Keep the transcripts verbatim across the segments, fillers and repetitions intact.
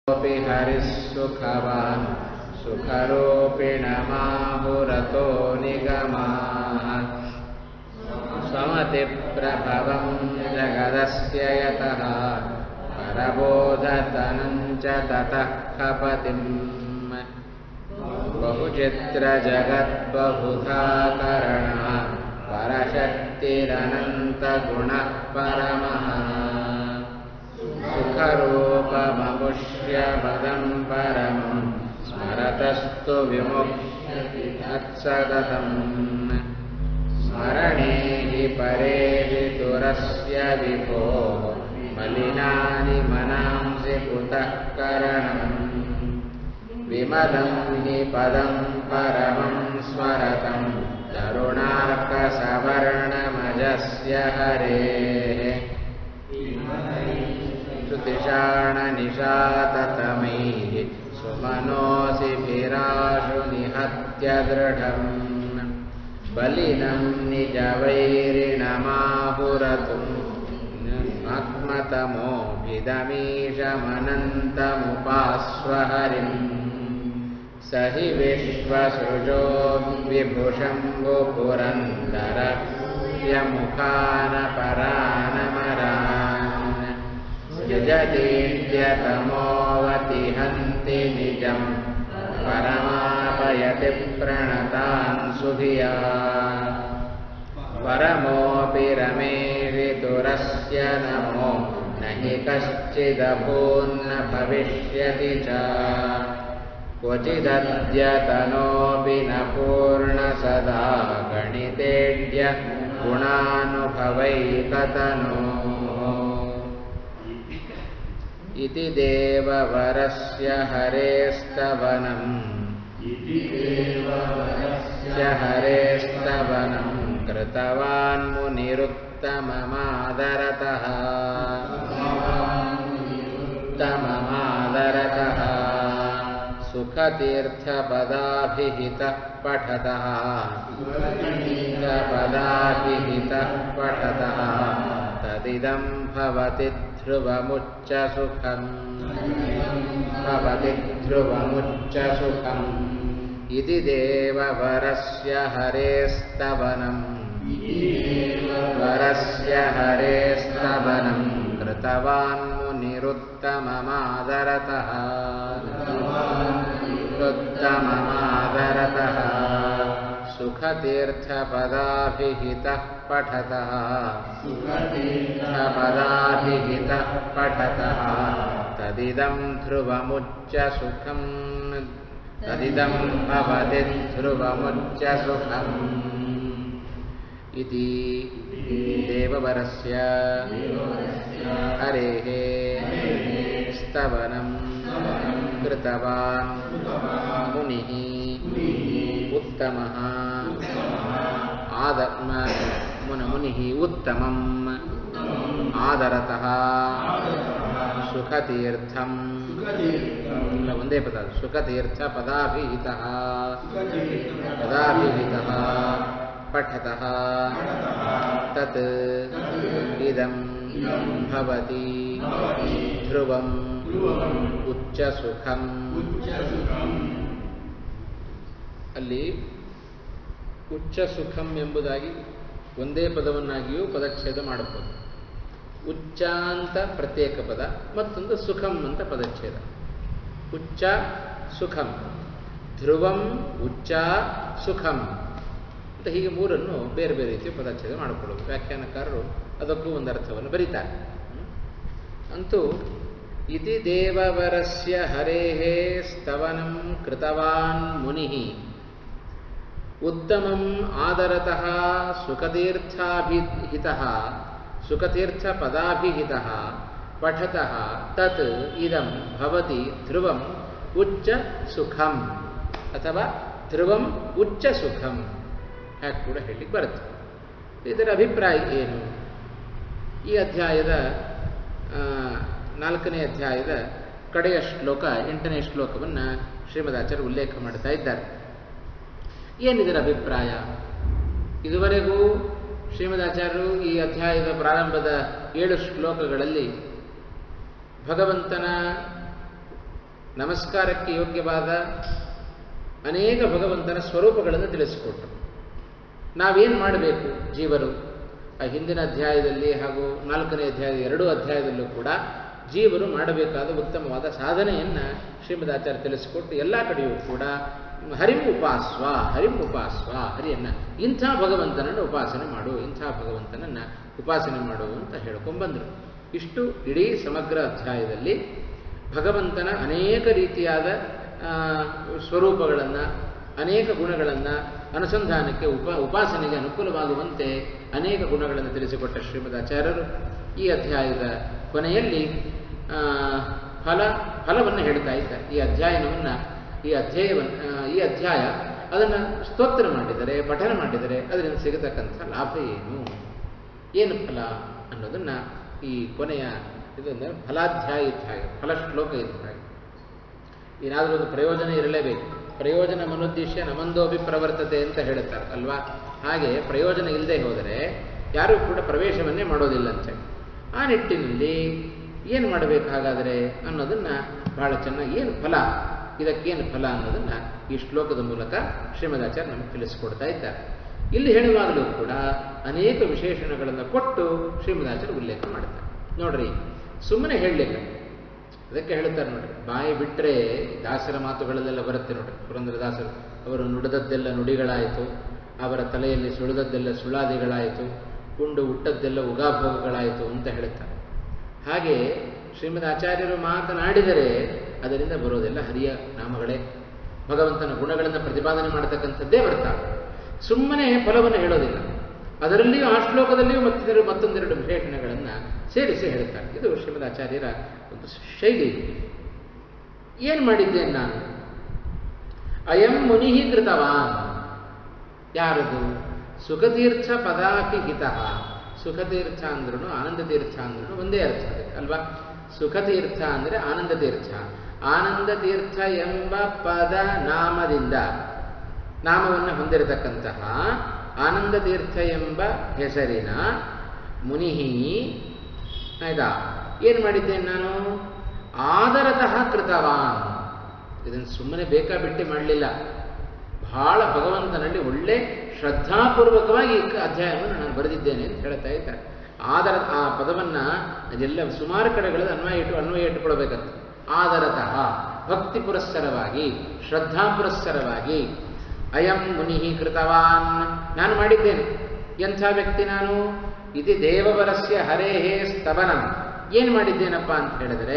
हरिः सुखवान् सुखरूपिणमाहुरतो निगमाः स्वमतिप्रभवं जगदस्य यतः परबोधतनं च ततः कपतिम् बहुचित्रजगद्बहुधाकरणः परशक्तिरनन्तगुणः परमः सुखरूपममुष्य पदं परमं स्मरतस्तु विमुक्ष्यति तत्सततम् स्मरणे हि परे विदुरस्य विभोः मलिनानि मनांसि कुतः करणम् विमलं हि पदं परमं स्मरतं तरुणार्कसवर्णमजस्य हरेः श्रुतिशाणनिशाततमैः सुमनोऽसिभिराशु निहत्य दृढम् बलिनं निजवैरिणमाहुरतुम् आत्मतमोभिदमीशमनन्तमुपास्वहरिम् स हि विश्वसृजो विभुशम्भुपुरन्दर यमुखानपरानमरान् यजतीत्यतमोऽवतिहन्ति निजं परमापयति प्रणतान् सुधिया परमोऽपि रमेरितुरस्य नमो न हि कश्चिदभून्न भविष्यति च क्वचिदद्यतनोऽपि न पूर्णसदा गणितेड्य गुणानुभवैकतनोः इति देववरस्य हरेस्तवनम् हरेस्तवनं कृतवान् मुनिरुत्तममादरतः उत्तममादरतः सुखतीर्थपदाभिहितः पठतः पदाभिहितः पठतः तदिदं भवति ध्रुवमुच्च सुखम् भवति ध्रुवमुच्च सुखम् इति देववरस्य हरेस्तवनं वरस्य हरेस्तवनं कृतवान् मुनिरुत्तममादरतः उत्तममादरतः सुखतीर्थपदाभिहितः पठतः पदाभिहितः पठतः तदिदं ध्रुवमुच्च सुखम् तदिदं भवति ध्रुवमुच्च सुखम् इति देववरस्य हरेः स्तवनं कृतवान् मुनिः उत्तमः आदर्म मुनिः उत्तमम् आदरतः सुखतीर्थं ಒಂದೇ ಪದ ಸುಖತೀರ್ಥ ಪದಾಭಿಹಿತಃ ಪದಾಭಿಹಿತಃ ಪಠತಃ ತತ್ ಇದಂ ಭವತಿ ಧ್ರುವಂ ಉಚ್ಚ ಸುಖಂ. ಅಲ್ಲಿ ಉಚ್ಚ ಸುಖಂ ಎಂಬುದಾಗಿ ಒಂದೇ ಪದವನ್ನಾಗಿಯೂ ಪದಚ್ಛೇದ ಮಾಡಬಹುದು. ಉಚ್ಚ ಅಂತ ಪ್ರತ್ಯೇಕ ಪದ, ಮತ್ತೊಂದು ಸುಖಂ ಅಂತ ಪದಚ್ಛೇದ. ಉಚ್ಚ ಸುಖಂ, ಧ್ರುವಂ ಉಚ್ಚ ಸುಖಂ ಅಂತ ಹೀಗೆ ಮೂರನ್ನು ಬೇರೆ ಬೇರೆ ರೀತಿಯ ಪದಚ್ಛೇದ ಮಾಡಿಕೊಳ್ಳೋದು. ವ್ಯಾಖ್ಯಾನಕಾರರು ಅದಕ್ಕೂ ಒಂದು ಅರ್ಥವನ್ನು ಬರೀತಾರೆ. ಅಂತೂ ಇತಿ ದೇವವರಸ್ಯ ಹರೇಃ ಸ್ತವನಂ ಕೃತವಾನ್ ಮುನಿಃ ಉತ್ತಮಂ ಆದರತಃ ಸುಖತೀರ್ಥಾಭಿಹಿತಃ ಸುಖತೀರ್ಥ ಪದಾಭಿಹಿತಃ ಪಠತಃ ತತ್ ಇದಂ ಭವತಿ ಧ್ರುವಂ ಉಚ್ಚ ಸುಖಂ ಅಥವಾ ಧ್ರುವಂ ಉಚ್ಚ ಸುಖಂ ಹಾಗೆ ಕೂಡ ಹೇಳಲಿಕ್ಕೆ ಬರುತ್ತೆ. ಇದರ ಅಭಿಪ್ರಾಯ ಏನು? ಈ ಅಧ್ಯಾಯದ ನಾಲ್ಕನೇ ಅಧ್ಯಾಯದ ಕಡೆಯ ಶ್ಲೋಕ, ಎಂಟನೇ ಶ್ಲೋಕವನ್ನು ಶ್ರೀಮದಾಚಾರ್ಯರು ಉಲ್ಲೇಖ ಮಾಡ್ತಾ ಇದ್ದಾರೆ. ಏನಿದರ ಅಭಿಪ್ರಾಯ? ಇದುವರೆಗೂ ಶ್ರೀಮದಾಚಾರ್ಯರು ಈ ಅಧ್ಯಾಯದ ಪ್ರಾರಂಭದ ಏಳು ಶ್ಲೋಕಗಳಲ್ಲಿ ಭಗವಂತನ ನಮಸ್ಕಾರಕ್ಕೆ ಯೋಗ್ಯವಾದ ಅನೇಕ ಭಗವಂತನ ಸ್ವರೂಪಗಳನ್ನು ತಿಳಿಸಿಕೊಟ್ರು. ನಾವೇನು ಮಾಡಬೇಕು ಜೀವರು? ಆ ಹಿಂದಿನ ಅಧ್ಯಾಯದಲ್ಲಿ ಹಾಗೂ ನಾಲ್ಕನೇ ಅಧ್ಯಾಯದ ಎರಡೂ ಅಧ್ಯಾಯದಲ್ಲೂ ಕೂಡ ಜೀವರು ಮಾಡಬೇಕಾದ ಉತ್ತಮವಾದ ಸಾಧನೆಯನ್ನು ಶ್ರೀಮದಾಚಾರ್ಯ ತಿಳಿಸಿಕೊಟ್ಟು ಎಲ್ಲ ಕಡೆಯೂ ಕೂಡ ಹರಿಂ ಉಪಾಸ್ವ ಹರಿಂ ಉಪಾಸ್ವ ಹರಿಯನ್ನು ಇಂಥ ಭಗವಂತನನ್ನು ಉಪಾಸನೆ ಮಾಡು, ಇಂಥ ಭಗವಂತನನ್ನು ಉಪಾಸನೆ ಮಾಡು ಅಂತ ಹೇಳ್ಕೊಂಡ್ಬಂದರು. ಇಷ್ಟು ಇಡೀ ಸಮಗ್ರ ಅಧ್ಯಾಯದಲ್ಲಿ ಭಗವಂತನ ಅನೇಕ ರೀತಿಯಾದ ಸ್ವರೂಪಗಳನ್ನು, ಅನೇಕ ಗುಣಗಳನ್ನು ಅನುಸಂಧಾನಕ್ಕೆ ಉಪ ಉಪಾಸನೆಗೆ ಅನುಕೂಲವಾಗುವಂತೆ ಅನೇಕ ಗುಣಗಳನ್ನು ತಿಳಿಸಿಕೊಟ್ಟ ಶ್ರೀಮದಾಚಾರ್ಯರು ಈ ಅಧ್ಯಾಯದ ಕೊನೆಯಲ್ಲಿ ಫಲ ಫಲವನ್ನು ಹೇಳ್ತಾ ಇದ್ದಾರೆ. ಈ ಅಧ್ಯಾಯನವನ್ನು ಈ ಅಧ್ಯಾಯವನ್ನು ಈ ಅಧ್ಯಾಯ ಅದನ್ನು ಸ್ತೋತ್ರ ಮಾಡಿದರೆ, ಪಠನ ಮಾಡಿದರೆ ಅದರಿಂದ ಸಿಗತಕ್ಕಂಥ ಲಾಭ ಏನು, ಏನು ಫಲ ಅನ್ನೋದನ್ನು ಈ ಕೊನೆಯ ಇದನ್ನು ಫಲಾಧ್ಯಾಯ ಇದ್ದಾಗ, ಫಲ ಶ್ಲೋಕ ಇದ್ದಾಗ ಏನಾದರೂ ಒಂದು ಪ್ರಯೋಜನ ಇರಲೇಬೇಕು. ಪ್ರಯೋಜನ ಮನುದ್ದೇಶ ನಮಂದೋಪಿ ಪ್ರವರ್ತತೆ ಅಂತ ಹೇಳುತ್ತಾರೆ ಅಲ್ವಾ? ಹಾಗೆ ಪ್ರಯೋಜನ ಇಲ್ಲದೆ ಹೋದರೆ ಯಾರೂ ಕೂಡ ಪ್ರವೇಶವನ್ನೇ ಮಾಡೋದಿಲ್ಲ ಅಂತೇಳಿ ಆ ನಿಟ್ಟಿನಲ್ಲಿ ಏನು ಮಾಡಬೇಕು ಹಾಗಾದರೆ ಅನ್ನೋದನ್ನು ಬಹಳ ಚೆನ್ನಾಗಿ, ಏನು ಫಲ, ಇದಕ್ಕೇನು ಫಲ ಅನ್ನೋದನ್ನು ಈ ಶ್ಲೋಕದ ಮೂಲಕ ಶ್ರೀಮದಾಚಾರ್ಯ ನಮಗೆ ತಿಳಿಸಿಕೊಡ್ತಾ ಇದ್ದಾರೆ. ಇಲ್ಲಿ ಹೇಳುವಾಗಲೂ ಕೂಡ ಅನೇಕ ವಿಶೇಷಣಗಳನ್ನು ಕೊಟ್ಟು ಶ್ರೀಮದಾಚಾರ್ಯ ಉಲ್ಲೇಖ ಮಾಡ್ತಾರೆ. ನೋಡ್ರಿ, ಸುಮ್ಮನೆ ಹೇಳಲಿಲ್ಲ, ಅದಕ್ಕೆ ಹೇಳ್ತಾರೆ ನೋಡ್ರಿ, ಬಾಯಿ ಬಿಟ್ಟರೆ ದಾಸರ ಮಾತುಗಳಲ್ಲೆಲ್ಲ ಬರುತ್ತೆ ನೋಡ್ರಿ. ಪುರಂದರದಾಸರು ಅವರು ನುಡಿದದ್ದೆಲ್ಲ ನುಡಿಗಳಾಯಿತು, ಅವರ ತಲೆಯಲ್ಲಿ ಸುಳಿದದ್ದೆಲ್ಲ ಸುಳಾದಿಗಳಾಯಿತು, ಕುಂಡು ಹುಟ್ಟದ್ದೆಲ್ಲ ಉಗಾಭೋಗಗಳಾಯಿತು ಅಂತ ಹೇಳುತ್ತಾರೆ. ಹಾಗೆ ಶ್ರೀಮದ್ ಆಚಾರ್ಯರು ಮಾತನಾಡಿದರೆ ಅದರಿಂದ ಬರೋದೆಲ್ಲ ಹರಿಯ ನಾಮಗಳೇ, ಭಗವಂತನ ಗುಣಗಳನ್ನು ಪ್ರತಿಪಾದನೆ ಮಾಡತಕ್ಕಂಥದ್ದೇ ಬರ್ತಾರೆ. ಸುಮ್ಮನೆ ಫಲವನ್ನು ಹೇಳೋದಿಲ್ಲ. ಅದರಲ್ಲಿಯೂ ಆ ಶ್ಲೋಕದಲ್ಲಿಯೂ ಮತ್ತಿದ್ದರು ಮತ್ತೊಂದೆರಡು ವಿಶೇಷಣಗಳನ್ನು ಸೇರಿಸಿ ಹೇಳ್ತಾರೆ. ಇದು ಶ್ರೀಮದ್ ಆಚಾರ್ಯರ ಒಂದು ಶೈಲಿ. ಏನು ಮಾಡಿದ್ದೇನೆ ನಾನು? ಅಯಂ ಮುನಿಹಿ ಕೃತವಾನ್. ಯಾರದು? ಸುಖತೀರ್ಥ ಪದಾಪಿ ಹಿತಃ. ಸುಖತೀರ್ಥ ಅಂದ್ರೂ ಆನಂದ ತೀರ್ಥ ಅಂದ್ರೂ ಒಂದೇ ಅರ್ಥ ಅದಕ್ಕೆ ಅಲ್ವಾ? ಸುಖತೀರ್ಥ ಅಂದರೆ ಆನಂದ ತೀರ್ಥ. ಆನಂದ ತೀರ್ಥ ಎಂಬ ಪದ ನಾಮದಿಂದ, ನಾಮವನ್ನು ಹೊಂದಿರತಕ್ಕಂತಹ ಆನಂದ ತೀರ್ಥ ಎಂಬ ಹೆಸರಿನ ಮುನಿಹಿ, ಆಯ್ತಾ, ಏನು ಮಾಡಿದ್ದೇನೆ ನಾನು? ಆದರತಃ ಕೃತವಾನ್. ಇದನ್ನು ಸುಮ್ಮನೆ ಬೇಕಾ ಬಿಟ್ಟು ಮಾಡಲಿಲ್ಲ. ಬಹಳ ಭಗವಂತನಲ್ಲಿ ಒಳ್ಳೆ ಶ್ರದ್ಧಾಪೂರ್ವಕವಾಗಿ ಈ ಅಧ್ಯಾಯವನ್ನು ನಾನು ಬರೆದಿದ್ದೇನೆ ಅಂತ ಹೇಳ್ತಾ ಇದ್ದಾರೆ. ಆದರ ಆ ಪದವನ್ನು ಅದೆಲ್ಲ ಸುಮಾರು ಕಡೆಗಳಲ್ಲಿ ಅನ್ವಯ ಇಟ್ಟು ಅನ್ವಯ ಇಟ್ಟುಕೊಳ್ಬೇಕಂತ. ಆದರತಃ, ಭಕ್ತಿ ಪುರಸ್ಸರವಾಗಿ, ಶ್ರದ್ಧಾ ಪುರಸ್ಸರವಾಗಿ, ಅಯಂ ಮುನಿಹಿ ಕೃತವಾನ್, ನಾನು ಮಾಡಿದ್ದೇನೆ. ಎಂಥ ವ್ಯಕ್ತಿ ನಾನು? ಇದು ದೇವವರಸ್ಯ ಹರೇಹೇ ಸ್ತವನಂ. ಏನು ಮಾಡಿದ್ದೇನಪ್ಪ ಅಂತ ಹೇಳಿದರೆ,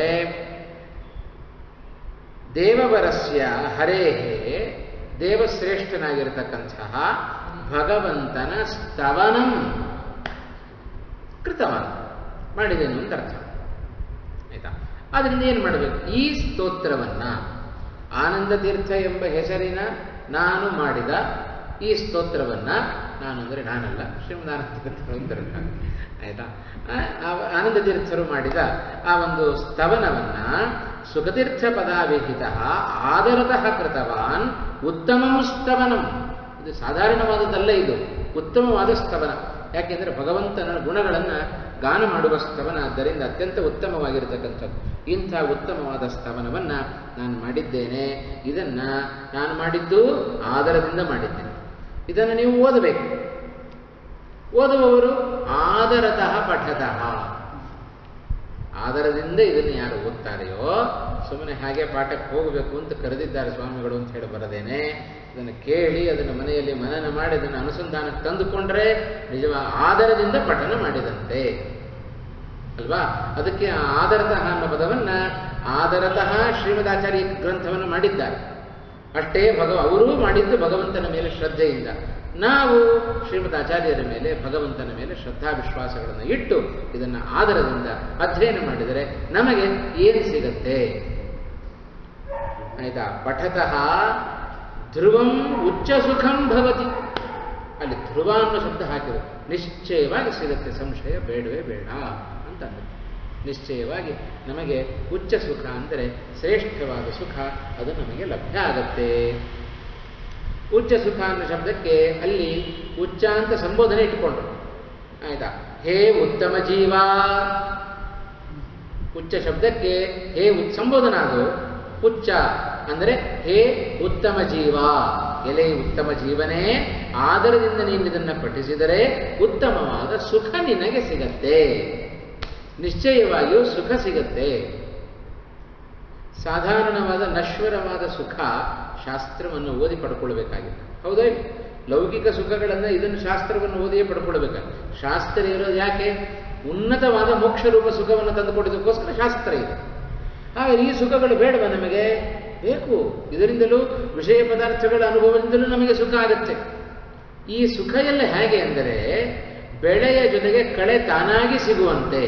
ದೇವವರಸ್ಯ ಹರೇಹೇ, ದೇವಶ್ರೇಷ್ಠನಾಗಿರತಕ್ಕಂತಹ ಭಗವಂತನ ಸ್ತವನಂ ಕೃತವಾನ್, ಮಾಡಿದ್ದೇನೆ ಅಂತ ಅರ್ಥ ಆಯ್ತಾ? ಅದರಿಂದ ಏನು ಮಾಡಬೇಕು? ಈ ಸ್ತೋತ್ರವನ್ನ, ಆನಂದ ತೀರ್ಥ ಎಂಬ ಹೆಸರಿನ ನಾನು ಮಾಡಿದ ಈ ಸ್ತೋತ್ರವನ್ನ, ನಾನು ಅಂದರೆ ನಾನಲ್ಲ, ಶ್ರೀಮದ್ ಆನಂದ ತೀರ್ಥರು ಆಯ್ತಾ, ಆನಂದ ತೀರ್ಥರು ಮಾಡಿದ ಆ ಒಂದು ಸ್ತವನವನ್ನ ಸುಖತೀರ್ಥ ಪದಾವಿಹಿತ ಆದರತಃ ಕೃತವಾನ್ ಉತ್ತಮಂ ಸ್ತವನಂ. ಇದು ಸಾಧಾರಣವಾದದ್ದಲ್ಲ, ಇದು ಉತ್ತಮವಾದ ಸ್ತವನ. ಯಾಕೆಂದರೆ ಭಗವಂತನ ಗುಣಗಳನ್ನು ಗಾನ ಮಾಡುವ ಸ್ತವನ, ಆದ್ದರಿಂದ ಅತ್ಯಂತ ಉತ್ತಮವಾಗಿರತಕ್ಕಂಥದ್ದು. ಇಂಥ ಉತ್ತಮವಾದ ಸ್ತವನವನ್ನು ನಾನು ಮಾಡಿದ್ದೇನೆ. ಇದನ್ನು ನಾನು ಮಾಡಿದ್ದು ಆದರದಿಂದ ಮಾಡಿದ್ದೇನೆ. ಇದನ್ನು ನೀವು ಓದಬೇಕು. ಓದುವವರು ಆದರತಃ ಪಠತಃ, ಆದರದಿಂದ ಇದನ್ನು ಯಾರು ಓದ್ತಾರೆಯೋ, ಸುಮ್ಮನೆ ಹಾಗೆ ಪಾಠಕ್ಕೆ ಹೋಗಬೇಕು ಅಂತ ಕರೆದಿದ್ದಾರೆ ಸ್ವಾಮಿಗಳು ಅಂತ ಹೇಳಿ ಬರದೇನೆ, ಇದನ್ನು ಕೇಳಿ ಅದನ್ನು ಮನೆಯಲ್ಲಿ ಮನನ ಮಾಡಿ ಅದನ್ನು ಅನುಸಂಧಾನಕ್ಕೆ ತಂದುಕೊಂಡ್ರೆ ನಿಜವಾಗ ಆದರದಿಂದ ಪಠನ ಮಾಡಿದಂತೆ ಅಲ್ವಾ? ಅದಕ್ಕೆ ಆದರತಃ ಅನ್ನೋ ಪದವನ್ನು ಆದರತಃ ಶ್ರೀಮದಾಚಾರ್ಯ ಗ್ರಂಥವನ್ನು ಮಾಡಿದ್ದಾರೆ. ಅಷ್ಟೇ ಭಗ ಅವರೂ ಮಾಡಿದ್ದು ಭಗವಂತನ ಮೇಲೆ ಶ್ರದ್ಧೆಯಿಂದ. ನಾವು ಶ್ರೀಮದ್ ಆಚಾರ್ಯರ ಮೇಲೆ, ಭಗವಂತನ ಮೇಲೆ ಶ್ರದ್ಧಾ ವಿಶ್ವಾಸಗಳನ್ನು ಇಟ್ಟು ಇದನ್ನು ಆದರದಿಂದ ಅಧ್ಯಯನ ಮಾಡಿದರೆ ನಮಗೆ ಏನು ಸಿಗತ್ತೆ? ಆಯ್ತಾ? ಪಠತಃ ಧ್ರುವಂ ಉಚ್ಚ ಸುಖಂ ಭವತಿ. ಅಲ್ಲಿ ಧ್ರುವ ಅನ್ನೋ ಶಬ್ದ ಹಾಕಿದ್ರು. ನಿಶ್ಚಯವಾಗಿ ಸಿಗುತ್ತೆ, ಸಂಶಯ ಬೇಡವೇ ಬೇಡ ಅಂತ ಅಂದರು. ನಿಶ್ಚಯವಾಗಿ ನಮಗೆ ಉಚ್ಚ ಸುಖ ಅಂದರೆ ಶ್ರೇಷ್ಠವಾದ ಸುಖ, ಅದು ನಮಗೆ ಲಭ್ಯ ಆಗತ್ತೆ. ಉಚ್ಚ ಸುಖ ಅನ್ನೋ ಶಬ್ದಕ್ಕೆ ಅಲ್ಲಿ ಉಚ್ಚ ಅಂತ ಸಂಬೋಧನೆ ಇಟ್ಟುಕೊಂಡ್ರು. ಆಯ್ತಾ? ಹೇ ಉತ್ತಮ ಜೀವ, ಉಚ್ಚ ಶಬ್ದಕ್ಕೆ ಹೇ ಸಂಬೋಧನ ಅದು. ಪುಚ್ಚ ಅಂದರೆ ಹೇ ಉತ್ತಮ ಜೀವ, ಎಲೆ ಉತ್ತಮ ಜೀವನೇ, ಆದರದಿಂದ ನೀನು ಇದನ್ನು ಪಠಿಸಿದರೆ ಉತ್ತಮವಾದ ಸುಖ ನಿನಗೆ ಸಿಗತ್ತೆ, ನಿಶ್ಚಯವಾಗಿಯೂ ಸುಖ ಸಿಗತ್ತೆ. ಸಾಧಾರಣವಾದ ನಶ್ವರವಾದ ಸುಖ ಶಾಸ್ತ್ರವನ್ನು ಓದಿ ಪಡ್ಕೊಳ್ಬೇಕಾಗಿಲ್ಲ, ಹೌದಾ? ಲೌಕಿಕ ಸುಖಗಳನ್ನು ಇದನ್ನು ಶಾಸ್ತ್ರವನ್ನು ಓದಿಯೇ ಪಡ್ಕೊಳ್ಬೇಕಾಗಿ. ಶಾಸ್ತ್ರ ಇರೋದು ಯಾಕೆ? ಉನ್ನತವಾದ ಮೋಕ್ಷ ರೂಪ ಸುಖವನ್ನು ತಂದುಕೊಡೋದಕ್ಕೋಸ್ಕರ ಶಾಸ್ತ್ರ ಇದೆ. ಹಾಗೆ ಈ ಸುಖಗಳು ಬೇಡವ ನಮಗೆ? ಬೇಕು. ಇದರಿಂದಲೂ ವಿಷಯ ಪದಾರ್ಥಗಳ ಅನುಭವದಿಂದಲೂ ನಮಗೆ ಸುಖ ಆಗುತ್ತೆ. ಈ ಸುಖ ಎಲ್ಲ ಹೇಗೆ ಅಂದರೆ ಬೆಳೆಯ ಜೊತೆಗೆ ಕಳೆ ತಾನಾಗಿ ಸಿಗುವಂತೆ.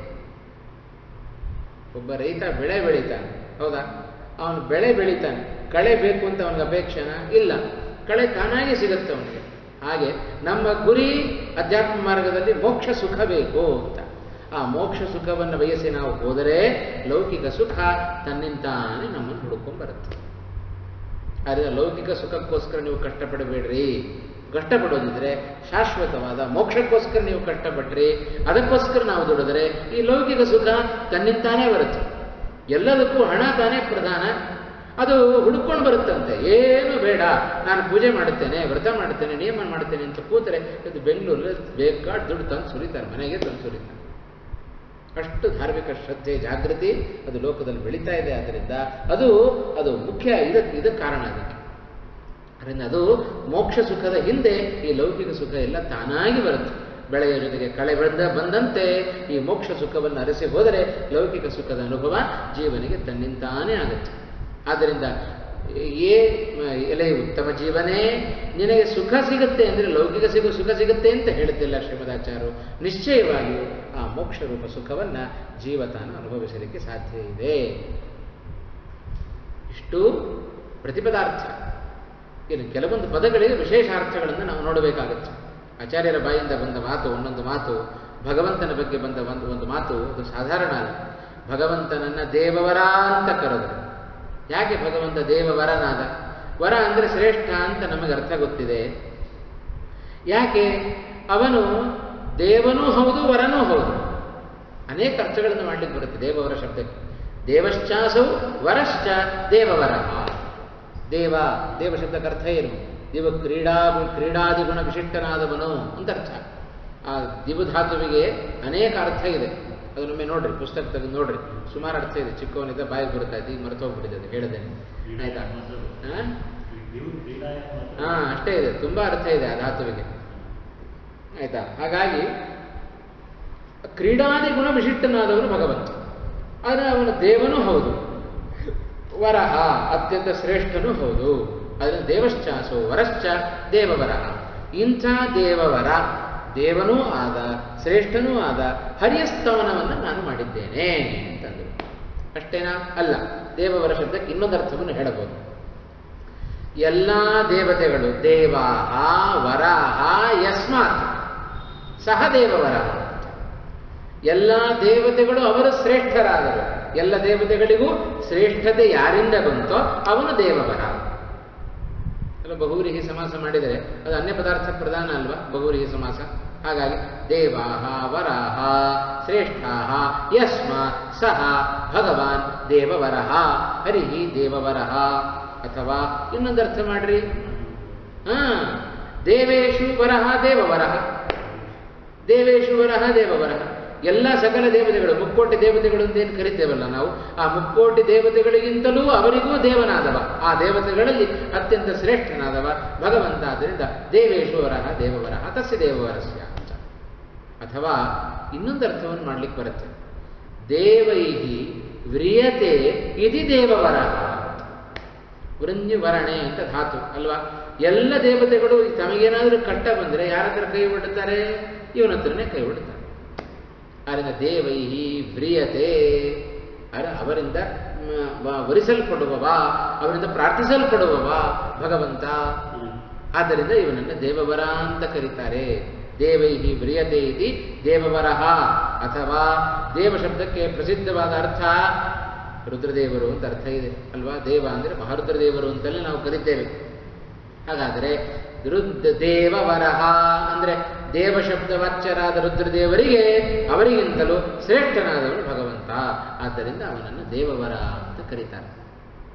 ಒಬ್ಬ ರೈತ ಬೆಳೆ ಬೆಳೀತಾನೆ, ಹೌದಾ? ಅವನು ಬೆಳೆ ಬೆಳೀತಾನೆ, ಕಳೆ ಬೇಕು ಅಂತ ಅವನಿಗೆ ಅಪೇಕ್ಷೆನ? ಇಲ್ಲ, ಕಳೆ ತಾನಾಗಿ ಸಿಗುತ್ತೆ ಅವನಿಗೆ. ಹಾಗೆ ನಮ್ಮ ಗುರಿ ಅಧ್ಯಾತ್ಮ ಮಾರ್ಗದಲ್ಲಿ ಮೋಕ್ಷ ಸುಖ ಬೇಕು ಅಂತ. ಆ ಮೋಕ್ಷ ಸುಖವನ್ನು ಬಯಸಿ ನಾವು ಹೋದರೆ ಲೌಕಿಕ ಸುಖ ತನ್ನಿಂತಾನೇ ನಮ್ಮನ್ನು ಹುಡುಕೊಂಡು ಬರುತ್ತೆ. ಆದರೆ ಲೌಕಿಕ ಸುಖಕ್ಕೋಸ್ಕರ ನೀವು ಕಷ್ಟಪಡಬೇಡ್ರಿ. ಕಷ್ಟಪಡೋದಿದ್ರೆ ಶಾಶ್ವತವಾದ ಮೋಕ್ಷಕ್ಕೋಸ್ಕರ ನೀವು ಕಷ್ಟಪಟ್ರಿ, ಅದಕ್ಕೋಸ್ಕರ ನಾವು ದುಡಿದ್ರೆ ಈ ಲೌಕಿಕ ಸುಖ ತನ್ನಿಂತಾನೇ ಬರುತ್ತೆ. ಎಲ್ಲದಕ್ಕೂ ಹಣ ತಾನೇ ಪ್ರಧಾನ. ಅದು ಹುಡುಕೊಂಡು ಬರುತ್ತಂತೆ. ಏನು ಬೇಡ, ನಾನು ಪೂಜೆ ಮಾಡುತ್ತೇನೆ, ವ್ರತ ಮಾಡುತ್ತೇನೆ, ನಿಯಮ ಮಾಡ್ತೇನೆ ಅಂತ ಕೂತರೆ ಇದು ಬೆಂಗಳೂರಲ್ಲಿ ಬೇಕಾದ ದುಡ್ಡು ತಂದು ಸುರಿತಾರೆ, ಮನೆಗೆ ತಂದು ಸುರಿತಾರೆ. ಅಷ್ಟು ಧಾರ್ಮಿಕ ಶ್ರದ್ಧೆ ಜಾಗೃತಿ ಅದು ಲೋಕದಲ್ಲಿ ಬೆಳೀತಾ ಇದೆ. ಆದ್ದರಿಂದ ಅದು ಅದು ಮುಖ್ಯ, ಇದಕ್ಕೆ ಇದಕ್ಕೆ ಕಾರಣ. ಅದಕ್ಕೆ ಅದರಿಂದ ಅದು ಮೋಕ್ಷ ಸುಖದ ಹಿಂದೆ ಈ ಲೌಕಿಕ ಸುಖ ಎಲ್ಲ ತಾನಾಗಿ ಬರುತ್ತೆ. ಬೆಳೆಯ ಜೊತೆಗೆ ಕಳೆ ಬೆಳೆದ ಬಂದಂತೆ ಈ ಮೋಕ್ಷ ಸುಖವನ್ನು ಅರಸಿ ಹೋದರೆ ಲೌಕಿಕ ಸುಖದ ಅನುಭವ ಜೀವನಿಗೆ ತನ್ನಿಂತಾನೇ ಆಗುತ್ತೆ. ಆದ್ದರಿಂದ ಏ ಎಲೆ ಉತ್ತಮ ಜೀವನೇ, ನಿನಗೆ ಸುಖ ಸಿಗುತ್ತೆ ಅಂದರೆ ಲೌಕಿಕ ಸಿಗು ಸುಖ ಸಿಗುತ್ತೆ ಅಂತ ಹೇಳುತ್ತಿಲ್ಲ ಶ್ರೀಮದಾಚಾರ್ಯರು. ನಿಶ್ಚಯವಾಗಿಯೂ ಆ ಮೋಕ್ಷ ರೂಪ ಸುಖವನ್ನು ಜೀವ ತಾನು ಅನುಭವಿಸಲಿಕ್ಕೆ ಸಾಧ್ಯ ಇದೆ. ಇಷ್ಟು ಪ್ರತಿಪದಾರ್ಥ. ಇನ್ನು ಕೆಲವೊಂದು ಪದಗಳಿಗೆ ವಿಶೇಷಾರ್ಥಗಳನ್ನು ನಾವು ನೋಡಬೇಕಾಗುತ್ತೆ. ಆಚಾರ್ಯರ ಬಾಯಿಂದ ಬಂದ ಮಾತು, ಒಂದೊಂದು ಮಾತು ಭಗವಂತನ ಬಗ್ಗೆ ಬಂದ ಒಂದು ಒಂದು ಮಾತು ಅದು ಸಾಧಾರಣ ಅಲ್ಲ. ಭಗವಂತನನ್ನ ದೇವವರ ಅಂತ ಕರೆದರು. ಯಾಕೆ ಭಗವಂತ ದೇವವರನಾದ? ವರ ಅಂದರೆ ಶ್ರೇಷ್ಠ ಅಂತ ನಮಗೆ ಅರ್ಥ ಗೊತ್ತಿದೆ. ಯಾಕೆ? ಅವನು ದೇವನೂ ಹೌದು, ವರನೂ ಹೌದು. ಅನೇಕ ಅರ್ಥಗಳನ್ನು ಮಾಡಲಿಕ್ಕೆ ಬರುತ್ತೆ ದೇವವರ ಶಬ್ದಕ್ಕೆ. ದೇವಶ್ಚಾಸೌ ವರಶ್ಚ ದೇವವರ. ದೇವ ದೇವ ಶಬ್ದಕ್ಕೆ ಅರ್ಥ ಏನು? ದಿವ ಕ್ರೀಡಾ ಕ್ರೀಡಾದಿ ಗುಣ ವಿಶಿಷ್ಟನಾದವನು ಅಂತ ಅರ್ಥ. ಆ ದಿವಧಾತುವಿಗೆ ಅನೇಕ ಅರ್ಥ ಇದೆ. ಅದನ್ನೊಮ್ಮೆ ನೋಡ್ರಿ, ಪುಸ್ತಕ ತೆಗೆದು ನೋಡ್ರಿ, ಸುಮಾರು ಅರ್ಥ ಇದೆ. ಚಿಕ್ಕವನಿದ್ದ ಬಾಯಿಗೆ ಬರ್ತಾ ಇತ್ತು, ಈಗ ಮರೆತೋಗ್ಬಿಟ್ಟಿದೆ, ಹೇಳಿದ್ದೇನೆ, ಆಯ್ತಾ? ಹಾ, ಅಷ್ಟೇ ಇದೆ, ತುಂಬಾ ಅರ್ಥ ಇದೆ ಆ ಧಾತುವಿಗೆ, ಆಯ್ತಾ? ಹಾಗಾಗಿ ಕ್ರೀಡಾದಿ ಗುಣ ವಿಶಿಷ್ಟನಾದವನು ಭಗವಂತ. ಆದರೆ ಅವನು ದೇವನೂ ಹೌದು, ವರಹ ಅತ್ಯಂತ ಶ್ರೇಷ್ಠನೂ ಹೌದು. ಅದನ್ನು ದೇವಶ್ಚಾಸೋ ವರಶ್ಚ ದೇವವರಹ. ಇಂಥ ದೇವವರ, ದೇವನೂ ಆದ ಶ್ರೇಷ್ಠನೂ ಆದ ಹರಿಯ ಸ್ತವನವನ್ನು ನಾನು ಮಾಡಿದ್ದೇನೆ ಅಂತಂದರು. ಅಷ್ಟೇನಾ? ಅಲ್ಲ, ದೇವವರ ಶಬ್ದಕ್ಕೆ ಇನ್ನೊಂದು ಅರ್ಥವನ್ನು ಹೇಳಬಹುದು. ಎಲ್ಲ ದೇವತೆಗಳು ದೇವಾಹ ವರಾಹ ಯಸ್ಮಾತ್ ಸಹ ದೇವವರ. ಎಲ್ಲ ದೇವತೆಗಳು ಅವರು ಶ್ರೇಷ್ಠರಾದರು. ಎಲ್ಲ ದೇವತೆಗಳಿಗೂ ಶ್ರೇಷ್ಠತೆ ಯಾರಿಂದ ಬಂತೋ ಅವನು ದೇವವರ. ಅಲ್ಲ, ಬಹುವ್ರೀಹಿ ಸಮಾಸ ಮಾಡಿದರೆ ಅದು ಅನ್ಯ ಪದಾರ್ಥ ಪ್ರಧಾನ ಅಲ್ವಾ ಬಹುವ್ರೀಹಿ ಸಮಾಸ. ಹಾಗಾಗಿ ದೇವಾಹ ವರಾಹ ಶ್ರೇಷ್ಠಾಹ ಯಸ್ಮಾತ್ ಸಹ ಭಗವಾನ್ ದೇವವರಹ ಹರಿಹಿ ದೇವವರಹ. ಅಥವಾ ಇನ್ನೊಂದು ಅರ್ಥ ಮಾಡ್ರಿ, ಹಾ, ದೇವೇಶು ವರಹ ದೇವವರಹ. ದೇವೇಶು ವರಹ ದೇವವರಹ. ಎಲ್ಲ ಸಕಲ ದೇವತೆಗಳು, ಮುಕ್ಕೋಟಿ ದೇವತೆಗಳು ಅಂತ ಏನು ಕರಿತೇವಲ್ಲ ನಾವು, ಆ ಮುಕ್ಕೋಟಿ ದೇವತೆಗಳಿಗಿಂತಲೂ ಅವರಿಗೂ ದೇವನಾದವ, ಆ ದೇವತೆಗಳಲ್ಲಿ ಅತ್ಯಂತ ಶ್ರೇಷ್ಠನಾದವ ಭಗವಂತ. ಆದ್ದರಿಂದ ದೇವೇಶ್ವರಃ ದೇವವರಃ ತಸ್ಯ ದೇವವರಸ್ಯ ಅಂತ. ಅಥವಾ ಇನ್ನೊಂದು ಅರ್ಥವನ್ನು ಮಾಡ್ಲಿಕ್ಕೆ ಬರುತ್ತೆ, ದೇವೈಹಿ ವ್ರಿಯತೆ ಇತಿ ದೇವವರಃ. ವೃಂಜಿವರಣೆ ಅಂತ ಧಾತು ಅಲ್ವಾ. ಎಲ್ಲ ದೇವತೆಗಳು ತಮಗೇನಾದರೂ ಕಷ್ಟ ಬಂದರೆ ಯಾರ ಹತ್ರ ಕೈ ಒಡ್ಡುತ್ತಾರೆ? ಇವನ ಹತ್ರನೇ ಕೈ ಒಡ್ಡುತ್ತಾರೆ. ಆದ್ದರಿಂದ ದೇವೈಹಿ ವ್ರಿಯತೆ, ಅವರಿಂದ ವರಿಸಲ್ಪಡುವವ, ಅವರಿಂದ ಪ್ರಾರ್ಥಿಸಲ್ಪಡುವವ ಭಗವಂತ. ಆದ್ದರಿಂದ ಇವನನ್ನು ದೇವವರ ಅಂತ ಕರೀತಾರೆ. ದೇವೈಹಿ ವ್ರಿಯತೆ ಇತಿ ದೇವವರಹ. ಅಥವಾ ದೇವ ಶಬ್ದಕ್ಕೆ ಪ್ರಸಿದ್ಧವಾದ ಅರ್ಥ ರುದ್ರದೇವರು ಅಂತ ಅರ್ಥ ಇದೆ ಅಲ್ವಾ. ದೇವ ಅಂದರೆ ಮಹಾರುದ್ರದೇವರು ಅಂತಲೇ ನಾವು ಕರಿತೇವೆ. ಹಾಗಾದರೆ ರುದ್ರ ದೇವವರಹ ಅಂದರೆ ದೇವ ಶಬ್ದವಾಚ್ಯರಾದ ರುದ್ರದೇವರಿಗೆ ಅವರಿಗಿಂತಲೂ ಶ್ರೇಷ್ಠನಾದವನು ಭಗವಂತ. ಆದ್ದರಿಂದ ಅವನನ್ನು ದೇವವರ ಅಂತ ಕರೀತಾರೆ.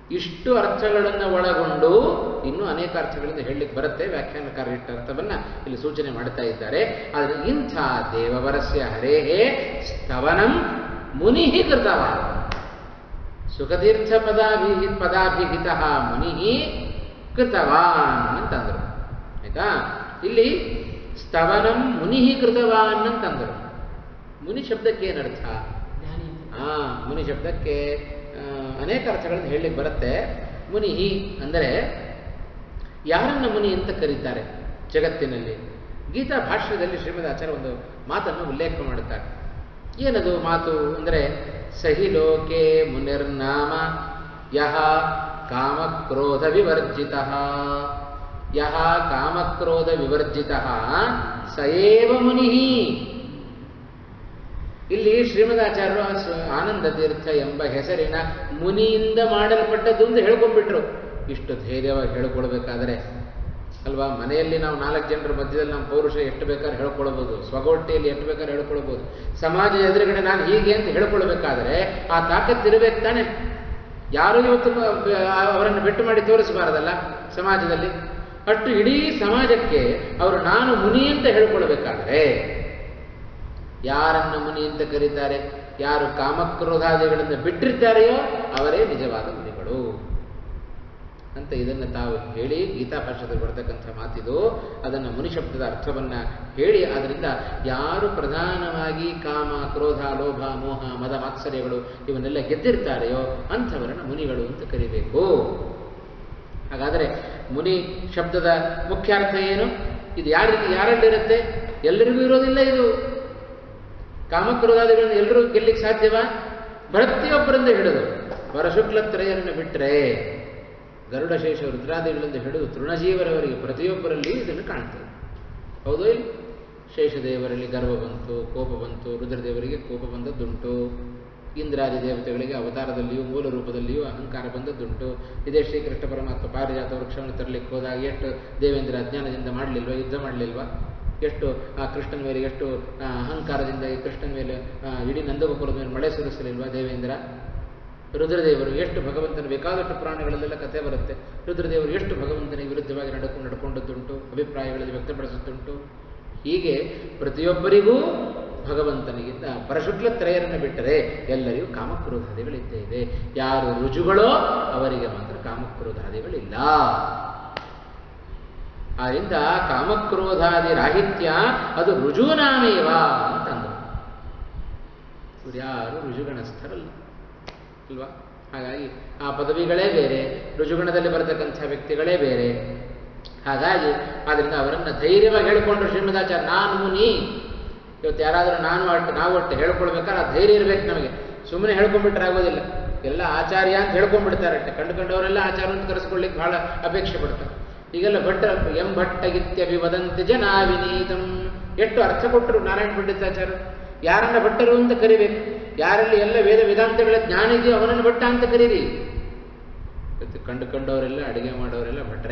ಇಷ್ಟು ಅರ್ಥಗಳನ್ನು ಒಳಗೊಂಡು ಇನ್ನೂ ಅನೇಕ ಅರ್ಥಗಳಿಂದ ಹೇಳಲಿಕ್ಕೆ ಬರುತ್ತೆ. ವ್ಯಾಖ್ಯಾನಕಾರ ಇಟ್ಟ ಅರ್ಥವನ್ನ ಇಲ್ಲಿ ಸೂಚನೆ ಮಾಡ್ತಾ ಇದ್ದಾರೆ. ಆದರೆ ಇಂಥ ದೇವವರಸ್ಯ ಹರೇಹೇ ಸ್ತವನಂ ಮುನಿ ಕೃತವ ಸುಖತೀರ್ಥ ಪದಾಭಿ ಪದಾಭಿಹಿತ ಮುನಿ ಕೃತವಾನ್ ಅಂತಂದರು. ಆಯ್ತಾ? ಇಲ್ಲಿ ಸ್ತವನಂ ಮುನಿ ಕೃತವಾನ್ ಅಂತಂದರು. ಮುನಿ ಶಬ್ದಕ್ಕೆ ಏನರ್ಥ? ಆ ಮುನಿ ಶಬ್ದಕ್ಕೆ ಅನೇಕ ಅರ್ಥಗಳನ್ನು ಹೇಳಲಿಕ್ಕೆ ಬರುತ್ತೆ. ಮುನಿ ಅಂದರೆ ಯಾರನ್ನ ಮುನಿ ಅಂತ ಕರೀತಾರೆ ಜಗತ್ತಿನಲ್ಲಿ? ಗೀತಾ ಭಾಷ್ಯದಲ್ಲಿ ಶ್ರೀಮದ್ ಆಚಾರ್ಯ ಒಂದು ಮಾತನ್ನು ಉಲ್ಲೇಖ ಮಾಡುತ್ತಾರೆ. ಏನದು ಮಾತು ಅಂದರೆ, ಸಹಿ ಲೋಕೆ ಮುನಿರ್ನಾಮ ಯಹ ಕಾಮಕ್ರೋಧ ವಿವರ್ಜಿತ ಯಹ ಕಾಮಕ್ರೋಧ ವಿವರ್ಜಿತ ಸಯೇವ ಮುನಿ. ಇಲ್ಲಿ ಶ್ರೀಮದಾಚಾರ್ಯರು ಆನಂದ ತೀರ್ಥ ಎಂಬ ಹೆಸರಿನ ಮುನಿಯಿಂದ ಮಾಡಲ್ಪಟ್ಟದ್ದು ಅಂತ ಹೇಳ್ಕೊಂಡ್ಬಿಟ್ರು. ಇಷ್ಟು ಧೈರ್ಯವಾಗಿ ಹೇಳ್ಕೊಳ್ಬೇಕಾದ್ರೆ ಅಲ್ವಾ? ಮನೆಯಲ್ಲಿ ನಾವು ನಾಲ್ಕು ಜನರ ಮಧ್ಯದಲ್ಲಿ ನಮ್ಮ ಪೌರುಷ ಎಷ್ಟು ಬೇಕಾದ್ರೆ ಹೇಳ್ಕೊಳ್ಬೋದು, ಸ್ವಗೋಷ್ಠಿಯಲ್ಲಿ ಎಷ್ಟು ಬೇಕಾದ್ರೆ ಹೇಳ್ಕೊಳ್ಬೋದು. ಸಮಾಜ ಎದುರುಗಡೆ ನಾನು ಹೀಗೆ ಅಂತ ಹೇಳ್ಕೊಳ್ಬೇಕಾದ್ರೆ ಆ ತಾಕತ್ತಿರಬೇಕು ತಾನೆ. ಯಾರು ಇವತ್ತು ಅವರನ್ನು ಬೆಟ್ಟು ಮಾಡಿ ತೋರಿಸಬಾರದಲ್ಲ ಸಮಾಜದಲ್ಲಿ. ಅಷ್ಟು ಇಡೀ ಸಮಾಜಕ್ಕೆ ಅವರು ನಾನು ಮುನಿ ಅಂತ ಹೇಳ್ಕೊಳ್ಬೇಕಾದ್ರೆ ಯಾರನ್ನ ಮುನಿ ಅಂತ ಕರೀತಾರೆ? ಯಾರು ಕಾಮಕ್ರೋಧಾದಿಗಳನ್ನು ಬಿಟ್ಟಿರ್ತಾರೆಯೋ ಅವರೇ ನಿಜವಾದ ಮುನಿಗಳು ಅಂತ ಇದನ್ನು ತಾವು ಹೇಳಿ ಗೀತಾ ಭಾಷ್ಯದಲ್ಲಿ ಬರ್ತಕ್ಕಂಥ ಮಾತಿದು. ಅದನ್ನು ಮುನಿ ಶಬ್ದದ ಅರ್ಥವನ್ನ ಹೇಳಿ, ಅದರಿಂದ ಯಾರು ಪ್ರಧಾನವಾಗಿ ಕಾಮ ಕ್ರೋಧ ಲೋಭ ಮೋಹ ಮದ ಮಾತ್ಸರ್ಯಗಳು ಇವನ್ನೆಲ್ಲ ಗೆದ್ದಿರ್ತಾರೆಯೋ ಅಂಥವರನ್ನು ಮುನಿಗಳು ಅಂತ ಕರಿಬೇಕು. ಹಾಗಾದರೆ ಮುನಿ ಶಬ್ದದ ಮುಖ್ಯಾರ್ಥ ಏನು? ಇದು ಯಾರಿಗೆ ಯಾರಲ್ಲಿರುತ್ತೆ? ಎಲ್ಲರಿಗೂ ಇರೋದಿಲ್ಲ ಇದು. ಕಾಮಕ್ರೋಧಾದಿಗಳನ್ನು ಎಲ್ಲರೂ ಗೆಲ್ಲಿಕ್ಕೆ ಸಾಧ್ಯವಾ? ಪ್ರತಿಯೊಬ್ಬರಿಂದ ಹಿಡಿದು ವರಶುಕ್ಲತ್ರಯರನ್ನು ಬಿಟ್ಟರೆ ಗರುಡಶೇಷ ರುದ್ರಾದಿಗಳಿಂದ ಹಿಡಿದು ತೃಣಜೀವರವರಿಗೆ ಪ್ರತಿಯೊಬ್ಬರಲ್ಲಿ ಇದನ್ನು ಕಾಣ್ತೇವೆ. ಹೌದು ಇಲ್ಲಿ ಶೇಷದೇವರಲ್ಲಿ ಗರ್ವ ಬಂತು, ಕೋಪ ಬಂತು, ರುದ್ರದೇವರಿಗೆ ಕೋಪ ಬಂದದ್ದುಂಟು, ಇಂದ್ರಾದಿ ದೇವತೆಗಳಿಗೆ ಅವತಾರದಲ್ಲಿಯೂ ಮೂಲ ರೂಪದಲ್ಲಿಯೂ ಅಹಂಕಾರ ಬಂದದ್ದುಂಟು. ಇದೇ ಶ್ರೀಕೃಷ್ಣ ಪರಮಾತ್ಮ ಪಾರಿಜಾತ ವೃಕ್ಷವನ್ನು ತರಲಿಕ್ಕೆ ಹೋದಾಗ ಎಷ್ಟು ದೇವೇಂದ್ರ ಅಜ್ಞಾನದಿಂದ ಮಾಡಲಿಲ್ವ, ಯುದ್ಧ ಮಾಡಲಿಲ್ವ? ಎಷ್ಟು ಆ ಕೃಷ್ಣನ ಮೇಲೆ ಎಷ್ಟು ಅಹಂಕಾರದಿಂದ ಈ ಕೃಷ್ಣನ ಮೇಲೆ ಇಡೀ ನಂದಗೋಪುರದ ಮೇಲೆ ಮಳೆ ಸುರಿಸಲಿಲ್ವ ದೇವೇಂದ್ರ? ರುದ್ರದೇವರು ಎಷ್ಟು ಭಗವಂತನ ಬೇಕಾದಷ್ಟು ಪುರಾಣಗಳಲ್ಲೆಲ್ಲ ಕಥೆ ಬರುತ್ತೆ. ರುದ್ರದೇವರು ಎಷ್ಟು ಭಗವಂತನ ವಿರುದ್ಧವಾಗಿ ನಡ್ಕೊಂಡು ನಡ್ಕೊಂಡದ್ದುಂಟು, ಅಭಿಪ್ರಾಯಗಳಲ್ಲಿ ವ್ಯಕ್ತಪಡಿಸುತ್ತುಂಟು. ಹೀಗೆ ಪ್ರತಿಯೊಬ್ಬರಿಗೂ ಭಗವಂತನಿಗಿಂತ ಪರಶುಕ್ಲ ತ್ರಯರನ್ನು ಬಿಟ್ಟರೆ ಎಲ್ಲರಿಗೂ ಕಾಮಕ್ರೋಧಾದಿಗಳಿದ್ದೇ ಇದೆ. ಯಾರು ರುಜುಗಳೋ ಅವರಿಗೆ ಮಾತ್ರ ಕಾಮಕ್ರೋಧಾದಿಗಳಿಲ್ಲ. ಆದ್ದರಿಂದ ಕಾಮಕ್ರೋಧಾದಿ ರಾಹಿತ್ಯ ಅದು ರುಜುನಾಮೇವ ಅಂತಂದರು. ಯಾರು ರುಜುಗಣಸ್ಥರಲ್ಲ ಅಲ್ವಾ? ಹಾಗಾಗಿ ಆ ಪದವಿಗಳೇ ಬೇರೆ, ರುಜುಗಣದಲ್ಲಿ ಬರತಕ್ಕಂಥ ವ್ಯಕ್ತಿಗಳೇ ಬೇರೆ. ಹಾಗಾಗಿ ಆದ್ದರಿಂದ ಅವರನ್ನು ಧೈರ್ಯವಾಗಿ ಹೇಳಿಕೊಂಡ್ರು ಶ್ರೀಮದಾಚಾರ್ಯ ನಾನು ಮುನಿ. ಇವತ್ತು ಯಾರಾದರೂ ನಾನು ಒಟ್ಟು ನಾವು ಒಟ್ಟು ಹೇಳ್ಕೊಳ್ಬೇಕಾದ್ರೆ ಆ ಧೈರ್ಯ ಇರಬೇಕು ನಮಗೆ. ಸುಮ್ಮನೆ ಹೇಳ್ಕೊಂಡ್ಬಿಟ್ರೆ ಆಗೋದಿಲ್ಲ. ಎಲ್ಲ ಆಚಾರ್ಯ ಅಂತ ಹೇಳ್ಕೊಂಡ್ಬಿಡ್ತಾರಟ್ಟೆ. ಕಂಡುಕೊಂಡವರೆಲ್ಲ ಆಚಾರ್ಯ ಅಂತ ಕರೆಸ್ಕೊಳ್ಳಿಕ್ಕೆ ಬಹಳ ಅಪೇಕ್ಷೆ ಪಡ್ತಾರೆ. ಈಗೆಲ್ಲ ಭಟ್ಟ ಎಂ ಭಟ್ಟಗಿತ್ಯಭಿವದಂತಿ ಜನಾವಿನೀತಂ ಎಷ್ಟು ಅರ್ಥ ಕೊಟ್ಟರು ನಾರಾಯಣ ಪಂಡಿತಾಚಾರ್ಯರು. ಯಾರನ್ನ ಭಟ್ಟರು ಅಂತ ಕರಿಬೇಕು? ಯಾರಲ್ಲಿ ಎಲ್ಲ ವೇದ ವೇದಾಂತಗಳ ಜ್ಞಾನ ಇದೆಯೋ ಅವನನ್ನು ಭಟ್ಟ ಅಂತ ಕರೀರಿ. ಕಂಡುಕೊಂಡವರೆಲ್ಲ ಅಡಿಗೆ ಮಾಡೋರೆಲ್ಲ ಭಟ್ರೆ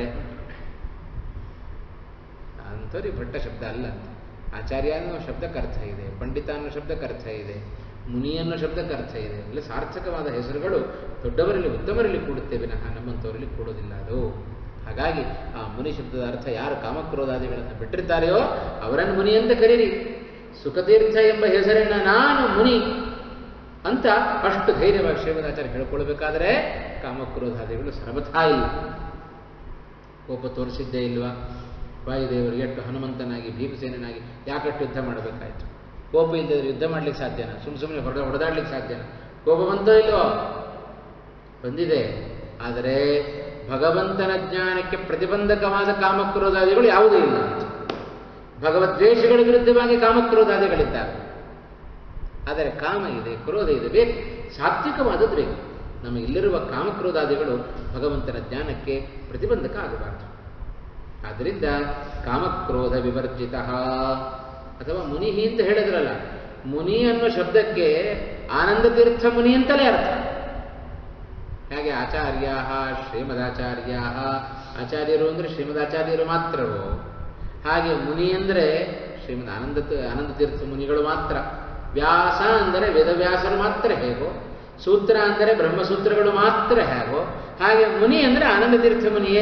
ಅಂಥವ್ರಿಗೆ ಭಟ್ಟ ಶಬ್ದ ಅಲ್ಲ. ಆಚಾರ್ಯ ಅನ್ನೋ ಶಬ್ದಕ್ಕೆ ಅರ್ಥ ಇದೆ, ಪಂಡಿತ ಅನ್ನೋ ಶಬ್ದಕ್ಕೆ ಅರ್ಥ ಇದೆ, ಮುನಿ ಅನ್ನೋ ಶಬ್ದಕ್ಕೆ ಅರ್ಥ ಇದೆ. ಎಲ್ಲ ಸಾರ್ಥಕವಾದ ಹೆಸರುಗಳು ದೊಡ್ಡವರಲ್ಲಿ ಉತ್ತಮರಲ್ಲಿ ಕೂಡುತ್ತೆ ವಿನಃ ನಮ್ಮಂಥವರಲ್ಲಿ ಕೂಡೋದಿಲ್ಲ ಅದು. ಹಾಗಾಗಿ ಆ ಮುನಿ ಶಬ್ದದ ಅರ್ಥ ಯಾರು ಕಾಮಕ್ರೋಧಾದಿಗಳನ್ನು ಬಿಟ್ಟಿರ್ತಾರೆಯೋ ಅವರನ್ನು ಮುನಿ ಅಂತ ಕರೀರಿ. ಸುಖತೀರ್ಥ ಎಂಬ ಹೆಸರಿನ ನಾನು ಮುನಿ ಅಂತ ಅಷ್ಟು ಧೈರ್ಯವಾಗಿ ಶ್ರೀಮದಾಚಾರ್ಯ ಹೇಳ್ಕೊಳ್ಬೇಕಾದ್ರೆ ಕಾಮಕ್ರೋಧಾದಿಗಳು ಸರ್ವಥಾ ಇಲ್ಲ. ಕೋಪ ತೋರಿಸಿದ್ದೇ ಇಲ್ವಾ? ವಾಯುದೇವರು ಎಷ್ಟು ಹನುಮಂತನಾಗಿ ಭೀಮಸೇನಾಗಿ ಯಾಕಷ್ಟು ಯುದ್ಧ ಮಾಡಬೇಕಾಯ್ತು? ಕೋಪ ಇಲ್ಲದ್ರೆ ಯುದ್ಧ ಮಾಡ್ಲಿಕ್ಕೆ ಸಾಧ್ಯನಾ? ಸುಮ್ಮ ಸುಮ್ಮನೆ ಹೊಡೆದ ಹೊಡೆದಾಡ್ಲಿಕ್ಕೆ ಸಾಧ್ಯನಾ? ಕೋಪ ಬಂತೋ ಇಲ್ವೋ? ಬಂದಿದೆ. ಆದರೆ ಭಗವಂತನ ಜ್ಞಾನಕ್ಕೆ ಪ್ರತಿಬಂಧಕವಾದ ಕಾಮಕ್ರೋಧಾದಿಗಳು ಯಾವುದೂ ಇಲ್ಲ. ಭಗವದ್ವೇಷಗಳ ವಿರುದ್ಧವಾಗಿ ಕಾಮಕ್ರೋಧಾದಿಗಳಿದ್ದಾರೆ. ಆದರೆ ಕಾಮ ಇದೆ, ಕ್ರೋಧ ಇದೆ, ಬೇಕು, ಸಾತ್ವಿಕವಾದದ್ದು ಬೇಕು. ನಮಗಿಲ್ಲಿರುವ ಕಾಮಕ್ರೋಧಾದಿಗಳು ಭಗವಂತನ ಜ್ಞಾನಕ್ಕೆ ಪ್ರತಿಬಂಧಕ ಆಗಬಾರದು. ಆದ್ದರಿಂದ ಕಾಮಕ್ರೋಧ ವಿವರ್ಜಿತ ಅಥವಾ ಮುನಿ ಅಂತ ಹೇಳಿದ್ರಲ್ಲ, ಮುನಿ ಅನ್ನೋ ಶಬ್ದಕ್ಕೆ ಆನಂದ ತೀರ್ಥ ಮುನಿ ಅಂತಲೇ ಅರ್ಥ. ಹಾಗೆ ಆಚಾರ್ಯ ಶ್ರೀಮದಾಚಾರ್ಯ, ಆಚಾರ್ಯರು ಅಂದರೆ ಶ್ರೀಮದಾಚಾರ್ಯರು ಮಾತ್ರವೋ, ಹಾಗೆ ಮುನಿ ಅಂದರೆ ಶ್ರೀಮದ್ ಆನಂದ ಆನಂದ ತೀರ್ಥ ಮುನಿಗಳು ಮಾತ್ರ. ವ್ಯಾಸ ಅಂದರೆ ವೇದವ್ಯಾಸರು ಮಾತ್ರ ಹೇಗೋ, ಸೂತ್ರ ಅಂದರೆ ಬ್ರಹ್ಮಸೂತ್ರಗಳು ಮಾತ್ರ ಹೇಗೋ ಹಾಗೆ ಮುನಿ ಅಂದರೆ ಆನಂದ ತೀರ್ಥ ಮುನಿಯೇ.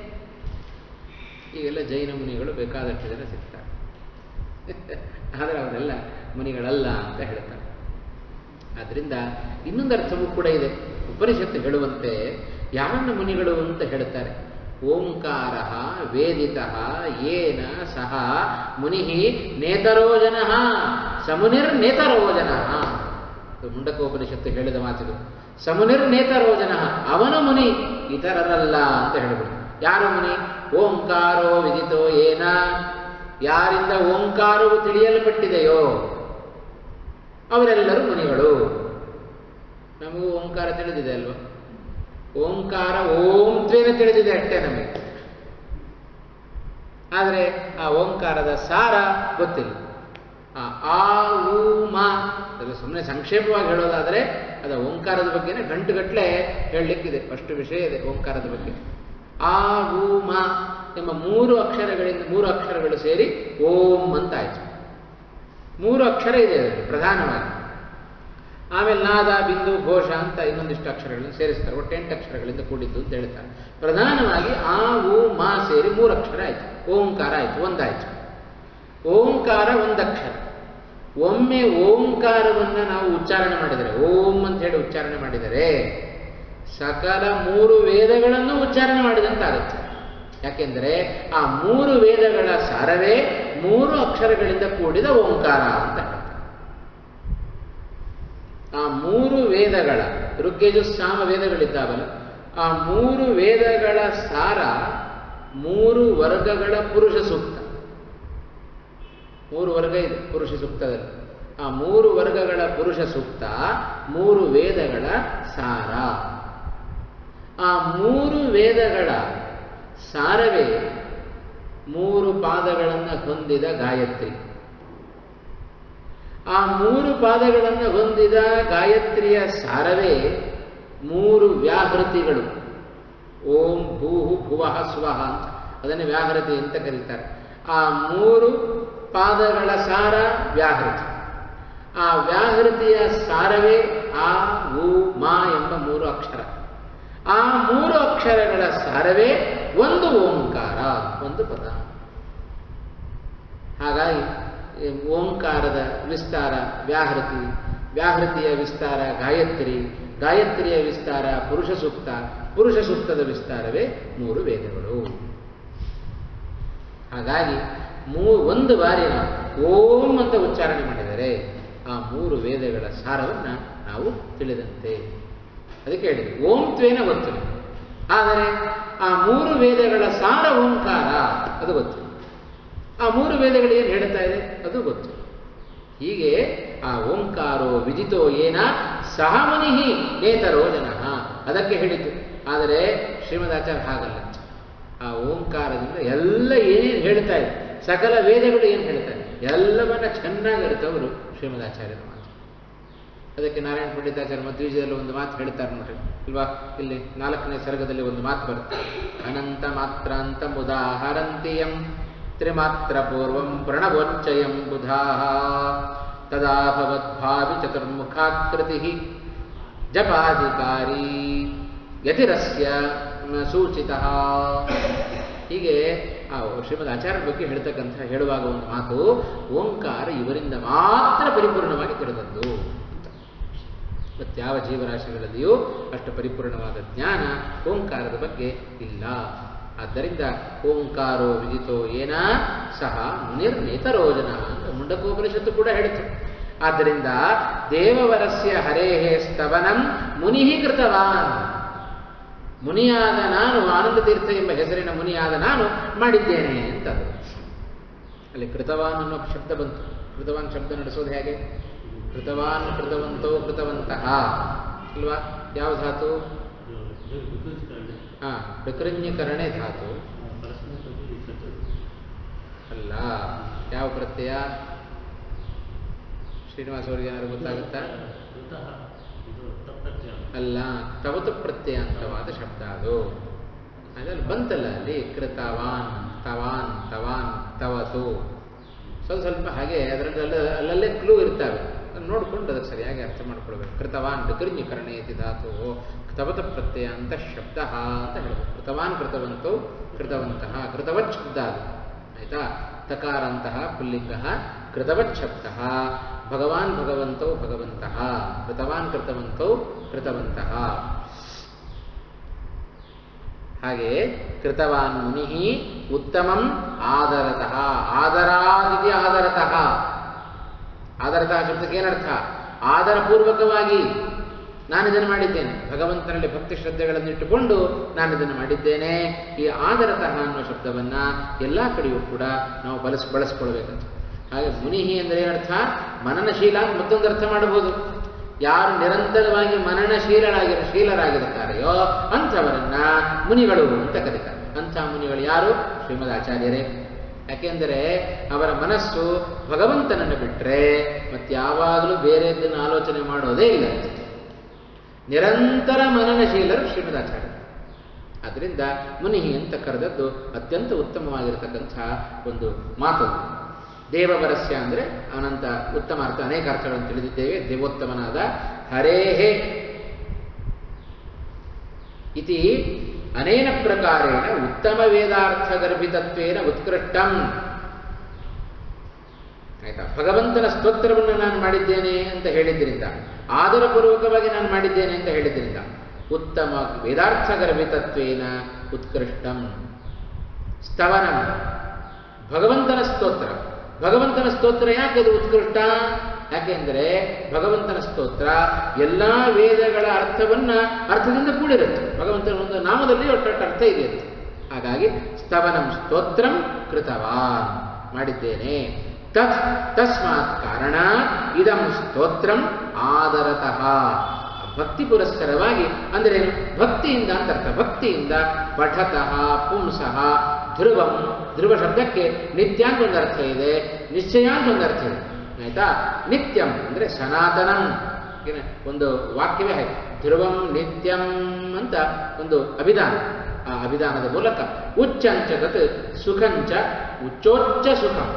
ಈಗೆಲ್ಲ ಜೈನ ಮುನಿಗಳು ಬೇಕಾದಷ್ಟು ಜನ ಸಿಗ್ತಾರೆ, ಆದರೆ ಅವರೆಲ್ಲ ಮುನಿಗಳಲ್ಲ ಅಂತ ಹೇಳ್ತಾರೆ. ಆದ್ದರಿಂದ ಇನ್ನೊಂದು ಅರ್ಥವೂ ಕೂಡ ಇದೆ. ಉಪನಿಷತ್ತು ಹೇಳುವಂತೆ ಯಾರನ್ನ ಮುನಿಗಳು ಅಂತ ಹೇಳ್ತಾರೆ. ಓಂಕಾರ ವೇದಿತ ಯೇನ ಸಹ ಮುನಿ ನೇತರೋ ಜನ ಸಮುನಿರ್ ನೇತರೋ ಜನ. ಮುಂಡಕೋಪನಿಷತ್ತು ಹೇಳಿದ ಮಾತಿದು. ಸಮುನಿರ್ ನೇತರೋ ಜನ, ಅವನು ಮುನಿ, ಇತರರಲ್ಲ ಅಂತ ಹೇಳಿಬಿಡು. ಯಾರು ಮುನಿ? ಓಂಕಾರೋ ವಿದಿತೋ ಏನ, ಯಾರಿಂದ ಓಂಕಾರವು ತಿಳಿಯಲ್ಪಟ್ಟಿದೆಯೋ ಅವರೆಲ್ಲರೂ ಮುನಿಗಳು. ನಮಗೂ ಓಂಕಾರ ತಿಳಿದಿದೆ ಅಲ್ವಾ? ಓಂಕಾರ ಓಂತ್ವೇನ ತಿಳಿದಿದೆ ಅಷ್ಟೇ ನಮಗೆ, ಆದರೆ ಆ ಓಂಕಾರದ ಸಾರ ಗೊತ್ತಿಲ್ಲ. ಆ ಊ ಮಾ ಅದು ಸುಮ್ಮನೆ ಸಂಕ್ಷೇಪವಾಗಿ ಹೇಳೋದಾದರೆ ಅದು ಓಂಕಾರದ ಬಗ್ಗೆನೇ ಗಂಟುಗಟ್ಟಲೆ ಹೇಳಲಿಕ್ಕಿದೆ, ಅಷ್ಟು ವಿಷಯ ಇದೆ ಓಂಕಾರದ ಬಗ್ಗೆ. ಆ ಊ ಮಾ ಎಂಬ ಮೂರು ಅಕ್ಷರಗಳಿಂದ ಮೂರು ಅಕ್ಷರಗಳು ಸೇರಿ ಓಂ ಅಂತಾಯ್ತು. ಮೂರು ಅಕ್ಷರ ಇದೆ ಅದರಲ್ಲಿ ಪ್ರಧಾನವಾಗಿ. ಆಮೇಲೆ ನಾದ ಬಿಂದು ಘೋಷ ಅಂತ ಇನ್ನೊಂದಿಷ್ಟು ಅಕ್ಷರಗಳನ್ನು ಸೇರಿಸ್ತಾರೆ. ಒಟ್ಟು ಎಂಟು ಅಕ್ಷರಗಳಿಂದ ಕೂಡಿದ್ದು ಅಂತ ಹೇಳ್ತಾರೆ. ಪ್ರಧಾನವಾಗಿ ಆ ಊ ಮಾ ಸೇರಿ ಮೂರು ಅಕ್ಷರ ಆಯ್ತು, ಓಂಕಾರ ಆಯ್ತು, ಒಂದಾಯ್ತು. ಓಂಕಾರ ಒಂದಕ್ಷರ. ಒಮ್ಮೆ ಓಂಕಾರವನ್ನು ನಾವು ಉಚ್ಚಾರಣೆ ಮಾಡಿದರೆ, ಓಂ ಅಂತ ಹೇಳಿ ಉಚ್ಚಾರಣೆ ಮಾಡಿದರೆ ಸಕಲ ಮೂರು ವೇದಗಳನ್ನು ಉಚ್ಚಾರಣೆ ಮಾಡಿದಂತಾಗುತ್ತೆ. ಯಾಕೆಂದರೆ ಆ ಮೂರು ವೇದಗಳ ಸಾರವೇ ಮೂರು ಅಕ್ಷರಗಳಿಂದ ಕೂಡಿದ ಓಂಕಾರ ಅಂತ ಹೇಳ್ತಾರೆ. ಆ ಮೂರು ವೇದಗಳ ಋಗ್ಯಜು ಸಾಮ ವೇದಗಳಿದ್ದಾವಲ್ಲ, ಆ ಮೂರು ವೇದಗಳ ಸಾರ ಮೂರು ವರ್ಗಗಳ ಪುರುಷ ಸೂಕ್ತ. ಮೂರು ವರ್ಗ ಇದೆ ಪುರುಷ ಸೂಕ್ತದಲ್ಲಿ. ಆ ಮೂರು ವರ್ಗಗಳ ಪುರುಷ ಸೂಕ್ತ ಮೂರು ವೇದಗಳ ಸಾರ. ಆ ಮೂರು ವೇದಗಳ ಸಾರವೇ ಮೂರು ಪಾದಗಳನ್ನು ಹೊಂದಿದ ಗಾಯತ್ರಿ. ಆ ಮೂರು ಪಾದಗಳನ್ನು ಹೊಂದಿದ ಗಾಯತ್ರಿಯ ಸಾರವೇ ಮೂರು ವ್ಯಾಹೃತಿಗಳು. ಓಂ ಭೂಹು ಭುವಃ ಸ್ವಃ ಅಂತ ಅದನ್ನೇ ವ್ಯಾಹೃತಿ ಅಂತ ಕರೀತಾರೆ. ಆ ಮೂರು ಪಾದಗಳ ಸಾರ ವ್ಯಾಹೃತಿ. ಆ ವ್ಯಾಹೃತಿಯ ಸಾರವೇ ಆ ಉ ಮಾ ಎಂಬ ಮೂರು ಅಕ್ಷರ. ಆ ಮೂರು ಅಕ್ಷರಗಳ ಸಾರವೇ ಒಂದು ಓಂಕಾರ, ಒಂದು ಪದ. ಹಾಗಾಗಿ ಓಂಕಾರದ ವಿಸ್ತಾರ ವ್ಯಾಹೃತಿ, ವ್ಯಾಹೃತಿಯ ವಿಸ್ತಾರ ಗಾಯತ್ರಿ, ಗಾಯತ್ರಿಯ ವಿಸ್ತಾರ ಪುರುಷ ಸೂಕ್ತ, ಪುರುಷ ಸೂಕ್ತದ ವಿಸ್ತಾರವೇ ಮೂರು ವೇದಗಳು. ಹಾಗಾಗಿ ಮೂ ಒಂದು ಬಾರಿ ನಾವು ಓಂ ಅಂತ ಉಚ್ಚಾರಣೆ ಮಾಡಿದರೆ ಆ ಮೂರು ವೇದಗಳ ಸಾರವನ್ನು ನಾವು ತಿಳಿದಂತೆ. ಅದಕ್ಕೆ ಹೇಳಿದೆ ಓಂತ್ವೇನ ಗೊತ್ತಿಲ್ಲ, ಆದರೆ ಆ ಮೂರು ವೇದಗಳ ಸಾರ ಓಂಕಾರ ಅದು ಗೊತ್ತು. ಆ ಮೂರು ವೇದಗಳು ಏನು ಹೇಳ್ತಾ ಇದೆ ಅದು ಗೊತ್ತು. ಹೀಗೆ ಆ ಓಂಕಾರೋ ವಿದಿತೋ ಏನ ಸಹ ಮುನಿ ನೇತರೋ ಜನ ಅದಕ್ಕೆ ಹೇಳಿದ್ದು. ಆದರೆ ಶ್ರೀಮದಾಚಾರ್ಯ ಹಾಗಲ್ಲ. ಆ ಓಂಕಾರದಿಂದ ಎಲ್ಲ ಏನೇನು ಹೇಳ್ತಾ ಇದೆ, ಸಕಲ ವೇದಗಳು ಏನು ಹೇಳ್ತಾರೆ ಎಲ್ಲವನ್ನ ಚೆನ್ನಾಗಿ ಅರ್ಥವರು ಶ್ರೀಮದಾಚಾರ್ಯರ ಮಾತು. ಅದಕ್ಕೆ ನಾರಾಯಣ ಪಂಡಿತಾಚಾರ್ಯ ಮಧ್ವೀಜದಲ್ಲಿ ಒಂದು ಮಾತು ಹೇಳ್ತಾರೆ ನೋಡ್ರಿ ಇಲ್ವಾ? ಇಲ್ಲಿ ನಾಲ್ಕನೇ ಸರ್ಗದಲ್ಲಿ ಒಂದು ಮಾತು ಬರುತ್ತೆ. ಅನಂತ ಮಾತ್ರಾಂತ ಮುದಾಹರಂತಿಯಂ ತ್ರಿಮಾತ್ರ ಪೂರ್ವಂ ಪ್ರಣವೋಚ್ಚಯಂ ಬುಧಾ ತದಾ ಭವದ್ಭಾವಿ ಚತುರ್ಮುಖಾಕೃತಿ ಜಪಾಧಿಕಾರಿ ಯತಿರಸ್ಯ ಸೂಚಿತ. ಹೀಗೆ ಆ ಶ್ರೀಮದ್ ಆಚಾರ್ಯರ ಬಗ್ಗೆ ಹೇಳ್ತಕ್ಕಂಥ ಹೇಳುವಾಗ ಒಂದು ಮಾತು, ಓಂಕಾರ ಇವರಿಂದ ಮಾತ್ರ ಪರಿಪೂರ್ಣವಾಗಿ ತಿಳಿದದ್ದು ಅಂತ. ಮತ್ಯಾವ ಜೀವರಾಶಿಗಳಲ್ಲಿಯೂ ಅಷ್ಟು ಪರಿಪೂರ್ಣವಾದ ಜ್ಞಾನ ಓಂಕಾರದ ಬಗ್ಗೆ ಇಲ್ಲ. ಆದ್ದರಿಂದ ಓಂಕಾರೋ ವಿದಿತೋ ಏನ ಸಹ ಮುನಿರ್ನೇತರೋಜನ ಅಂತ ಮುಂಡಕೋಪನಿಷತ್ತು ಕೂಡ ಹೇಳಿತು. ಆದ್ದರಿಂದ ದೇವವರಸ್ಯ ಹರೇಹೇ ಸ್ತವನಂ ಮುನಿ ಕೃತವಾನ್. ಮುನಿಯಾದ ನಾನು, ಆನಂದ ತೀರ್ಥ ಎಂಬ ಹೆಸರಿನ ಮುನಿಯಾದ ನಾನು ಮಾಡಿದ್ದೇನೆ ಅಂತ. ಅಲ್ಲಿ ಕೃತವಾನ್ ಅನ್ನೋ ಶಬ್ದ ಬಂತು. ಕೃತವಾನ್ ಶಬ್ದ ನಡೆಸೋದು ಹೇಗೆ? ಕೃತವಾನ್ ಕೃತವಂತೋ ಕೃತವಂತಹ ಅಲ್ವಾ? ಯಾವ ಧಾತು? ಹಾ, ವಿಕೃಣ್ಯಕರಣೆ ಧಾತು ಅಲ್ಲ. ಯಾವ ಪ್ರತ್ಯಯ? ಶ್ರೀನಿವಾಸ ಅವರಿಗೆ ಏನಾದ್ರು ಗೊತ್ತಾಗುತ್ತಾ? ಅಲ್ಲ, ತವತು ಪ್ರತ್ಯಯಾಂತವಾದ ಶಬ್ದ ಅದು. ಅದ್ರಲ್ಲಿ ಬಂತಲ್ಲ ಅಲ್ಲಿ ಕೃತವಾನ್, ತವಾನ್, ತವಾನ್, ತವತು. ಸ್ವಲ್ಪ ಸ್ವಲ್ಪ ಹಾಗೆ ಅದರಲ್ಲಿ ಅಲ್ಲಲ್ಲೇ ಕ್ಲೂ ಇರ್ತವೆ. ಅದನ್ನು ನೋಡಿಕೊಂಡು ಅದಕ್ಕೆ ಸರಿಯಾಗಿ ಅರ್ಥ ಮಾಡ್ಕೊಳ್ಬೇಕು. ಕೃತವಾನ್ ಋಕೃನ್ಯಕರಣೇತಿ ಧಾತು ತವತ ಪ್ರತ್ಯಯ ಅಂತ ಶಬ್ದ ಅಂತ ಹೇಳಬೇಕು. ಕೃತವಾನ್ ಕೃತವಂತೋ ಕೃತವಂತಹ ಕೃತವತ್ ಶಬ್ದ ಅದು ಆಯಿತಾ. ತಕಾರಂತಹ ಪುಲ್ಲಿಂಗ ಕೃತವತ್ ಶಬ್ದ. ಭಗವಾನ್ ಭಗವಂತೋ ಭಗವಂತಹ ಕೃತವಾನ್ ಕೃತವಂತೋ ಕೃತವಂತಹ. ಹಾಗೆ ಕೃತವಾನ್ ಮುನಿ ಉತ್ತಮಂ ಆದರತಃ ಆದರಾದಿತಿ ಆದರತಃ. ಆದರತಃ ಶಬ್ದಕ್ಕೆ ಏನರ್ಥ? ಆದರಪೂರ್ವಕವಾಗಿ ನಾನು ಇದನ್ನು ಮಾಡಿದ್ದೇನೆ, ಭಗವಂತನಲ್ಲಿ ಭಕ್ತಿ ಶ್ರದ್ಧೆಗಳನ್ನು ಇಟ್ಟುಕೊಂಡು ನಾನು ಇದನ್ನು ಮಾಡಿದ್ದೇನೆ. ಈ ಆದರತಃ ಅನ್ನೋ ಶಬ್ದವನ್ನ ಎಲ್ಲ ಕಡೆಯೂ ಕೂಡ ನಾವು ಬಳಸ್ ಬಳಸ್ಕೊಳ್ಬೇಕಂತ. ಹಾಗೆ ಮುನಿಹಿ ಅಂದರೆ ಏನರ್ಥ? ಮನನಶೀಲ ಅಂತ ಮತ್ತೊಂದು ಅರ್ಥ ಮಾಡಬಹುದು. ಯಾರು ನಿರಂತರವಾಗಿ ಮನನಶೀಲರಾಗಿರ ಶೀಲರಾಗಿರುತ್ತಾರೆಯೋ ಅಂಥವರನ್ನ ಮುನಿಗಳು ಅಂತ ಕರೀತಾರೆ. ಅಂಥ ಮುನಿಗಳು ಯಾರು? ಶ್ರೀಮದ್ ಆಚಾರ್ಯರೇ. ಯಾಕೆಂದರೆ ಅವರ ಮನಸ್ಸು ಭಗವಂತನನ್ನು ಬಿಟ್ಟರೆ ಮತ್ತಾವಾಗಲೂ ಬೇರೆದ್ದನ್ನು ಆಲೋಚನೆ ಮಾಡೋದೇ ಇಲ್ಲ. ನಿರಂತರ ಮನನಶೀಲರು ಶ್ರೀಮದಾಚಾರ್ಯರು. ಆದ್ದರಿಂದ ಮುನಿಹಿ ಅಂತ ಕರೆದದ್ದು ಅತ್ಯಂತ ಉತ್ತಮವಾಗಿರತಕ್ಕಂಥ ಒಂದು ಮಾತು. ದೇವವರಸ್ಯ ಅಂದರೆ ಅನಂತ ಉತ್ತಮ ಅರ್ಥ, ಅನೇಕ ಅರ್ಥಗಳನ್ನು ತಿಳಿದಿದ್ದೇವೆ. ದೇವೋತ್ತಮನಾದ ಹರೇಹೇ ಇತಿ ಅನೇನ ಪ್ರಕಾರೇಣ ಉತ್ತಮ ವೇದಾರ್ಥ ಗರ್ಭಿತತ್ವೇನ ಉತ್ಕೃಷ್ಟಂ. ಆಯ್ತಾ? ಭಗವಂತನ ಸ್ತೋತ್ರವನ್ನು ನಾನು ಮಾಡಿದ್ದೇನೆ ಅಂತ ಹೇಳಿದ್ದರಿಂದ, ಆದರಪೂರ್ವಕವಾಗಿ ನಾನು ಮಾಡಿದ್ದೇನೆ ಅಂತ ಹೇಳಿದ್ದರಿಂದ ಉತ್ತಮ ವೇದಾರ್ಥ ಗರ್ಭಿತತ್ವೇನ ಉತ್ಕೃಷ್ಟಂ. ಸ್ತವನಂ ಭಗವಂತನ ಸ್ತೋತ್ರ. ಭಗವಂತನ ಸ್ತೋತ್ರ ಯಾಕೆ ಅದು ಉತ್ಕೃಷ್ಟ? ಯಾಕೆಂದರೆ ಭಗವಂತನ ಸ್ತೋತ್ರ ಎಲ್ಲ ವೇದಗಳ ಅರ್ಥವನ್ನ ಅರ್ಥದಿಂದ ಕೂಡಿರುತ್ತೆ. ಭಗವಂತನ ಒಂದು ನಾಮದಲ್ಲಿ ಒಟ್ಟೊಟ್ಟು ಅರ್ಥ ಇದೆಯಂತೆ. ಹಾಗಾಗಿ ಸ್ತವನಂ ಸ್ತೋತ್ರಂ ಕೃತವಾನ್ ಮಾಡಿದ್ದೇನೆ. ತತ್ ತಸ್ಮಾತ್ ಕಾರಣ ಇದಂ ಸ್ತೋತ್ರಂ ಆದರತಃ ಭಕ್ತಿ ಪುರಸ್ಸರವಾಗಿ ಅಂದರೆ ಭಕ್ತಿಯಿಂದ ಅಂತ ಅರ್ಥ. ಭಕ್ತಿಯಿಂದ ಪಠತಃ ಪುಂಸಃ ಧ್ರುವಂ. ಧ್ರುವ ಶಬ್ದಕ್ಕೆ ನಿತ್ಯ ಅಂತ ಒಂದು ಅರ್ಥ ಇದೆ, ನಿಶ್ಚಯ ಅಂತ ಒಂದು ಅರ್ಥ ಇದೆ. ಆಯ್ತಾ? ನಿತ್ಯಂ ಅಂದರೆ ಸನಾತನಂ. ಒಂದು ವಾಕ್ಯವೇ ಹಾಗೆ, ಧ್ರುವಂ ನಿತ್ಯಂ ಅಂತ ಒಂದು ಅಭಿಧಾನ. ಆ ಅಭಿಧಾನದ ಮೂಲಕ ಉಚ್ಚಂಚ ತತ್ ಸುಖಂಚ ಉಚ್ಚೋಚ್ಚ ಸುಖಂ.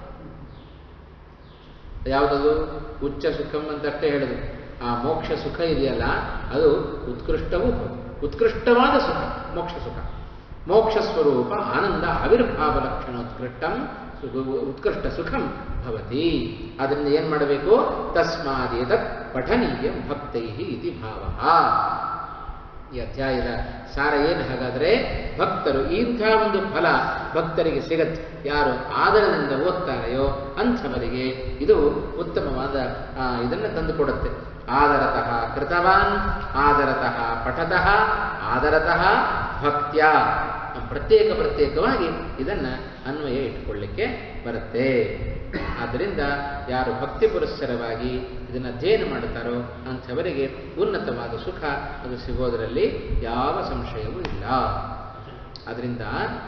ಯಾವುದದು? ಉಚ್ಚ ಸುಖಂ ಅಂತಷ್ಟೇ ಹೇಳಿದ್ರು. ಆ ಮೋಕ್ಷ ಸುಖ ಇದೆಯಲ್ಲ ಅದು ಉತ್ಕೃಷ್ಟವೂ ಉತ್ಕೃಷ್ಟವಾದ ಸುಖ ಮೋಕ್ಷ ಸುಖ. ಮೋಕ್ಷ ಸ್ವರೂಪ ಆನಂದ ಆವಿರ್ಭಾವ ಲಕ್ಷಣೋತ್ಕೃಷ್ಟಂ ಉತ್ಕೃಷ್ಟ ಸುಖಂ ಭವತಿ. ಅದರಿಂದ ಏನು ಮಾಡಬೇಕು? ತಸ್ಮಾದೇತತ್ ಪಠನೀಯ ಭಕ್ತೈ ಇತಿ ಭಾವ. ಈ ಅಧ್ಯಾಯದ ಸಾರ ಏನು? ಹಾಗಾದರೆ ಭಕ್ತರು ಇಂಥ ಒಂದು ಫಲ ಭಕ್ತರಿಗೆ ಸಿಗತ್ತೆ. ಯಾರು ಆದರದಿಂದ ಓದ್ತಾರೆಯೋ ಅಂಥವರಿಗೆ ಇದು ಉತ್ತಮವಾದ ಇದನ್ನು ತಂದುಕೊಡುತ್ತೆ. ಆದರತಃ ಕೃತವಾನ್ ಆದರತಃ ಪಠತಃ ಆದರತಃ ಭಕ್ತ್ಯ. ಪ್ರತ್ಯೇಕ ಪ್ರತ್ಯೇಕವಾಗಿ ಇದನ್ನು ಅನ್ವಯ ಇಟ್ಟುಕೊಳ್ಳಿಕ್ಕೆ ಬರುತ್ತೆ. ಆದ್ದರಿಂದ ಯಾರು ಭಕ್ತಿ ಪುರಸ್ಸರವಾಗಿ ಇದನ್ನು ಅಧ್ಯಯನ ಮಾಡುತ್ತಾರೋ ಅಂಥವರಿಗೆ ಉನ್ನತವಾದ ಸುಖ ಅದು ಸಿಗೋದರಲ್ಲಿ ಯಾವ ಸಂಶಯವೂ ಇಲ್ಲ. ಅದರಿಂದ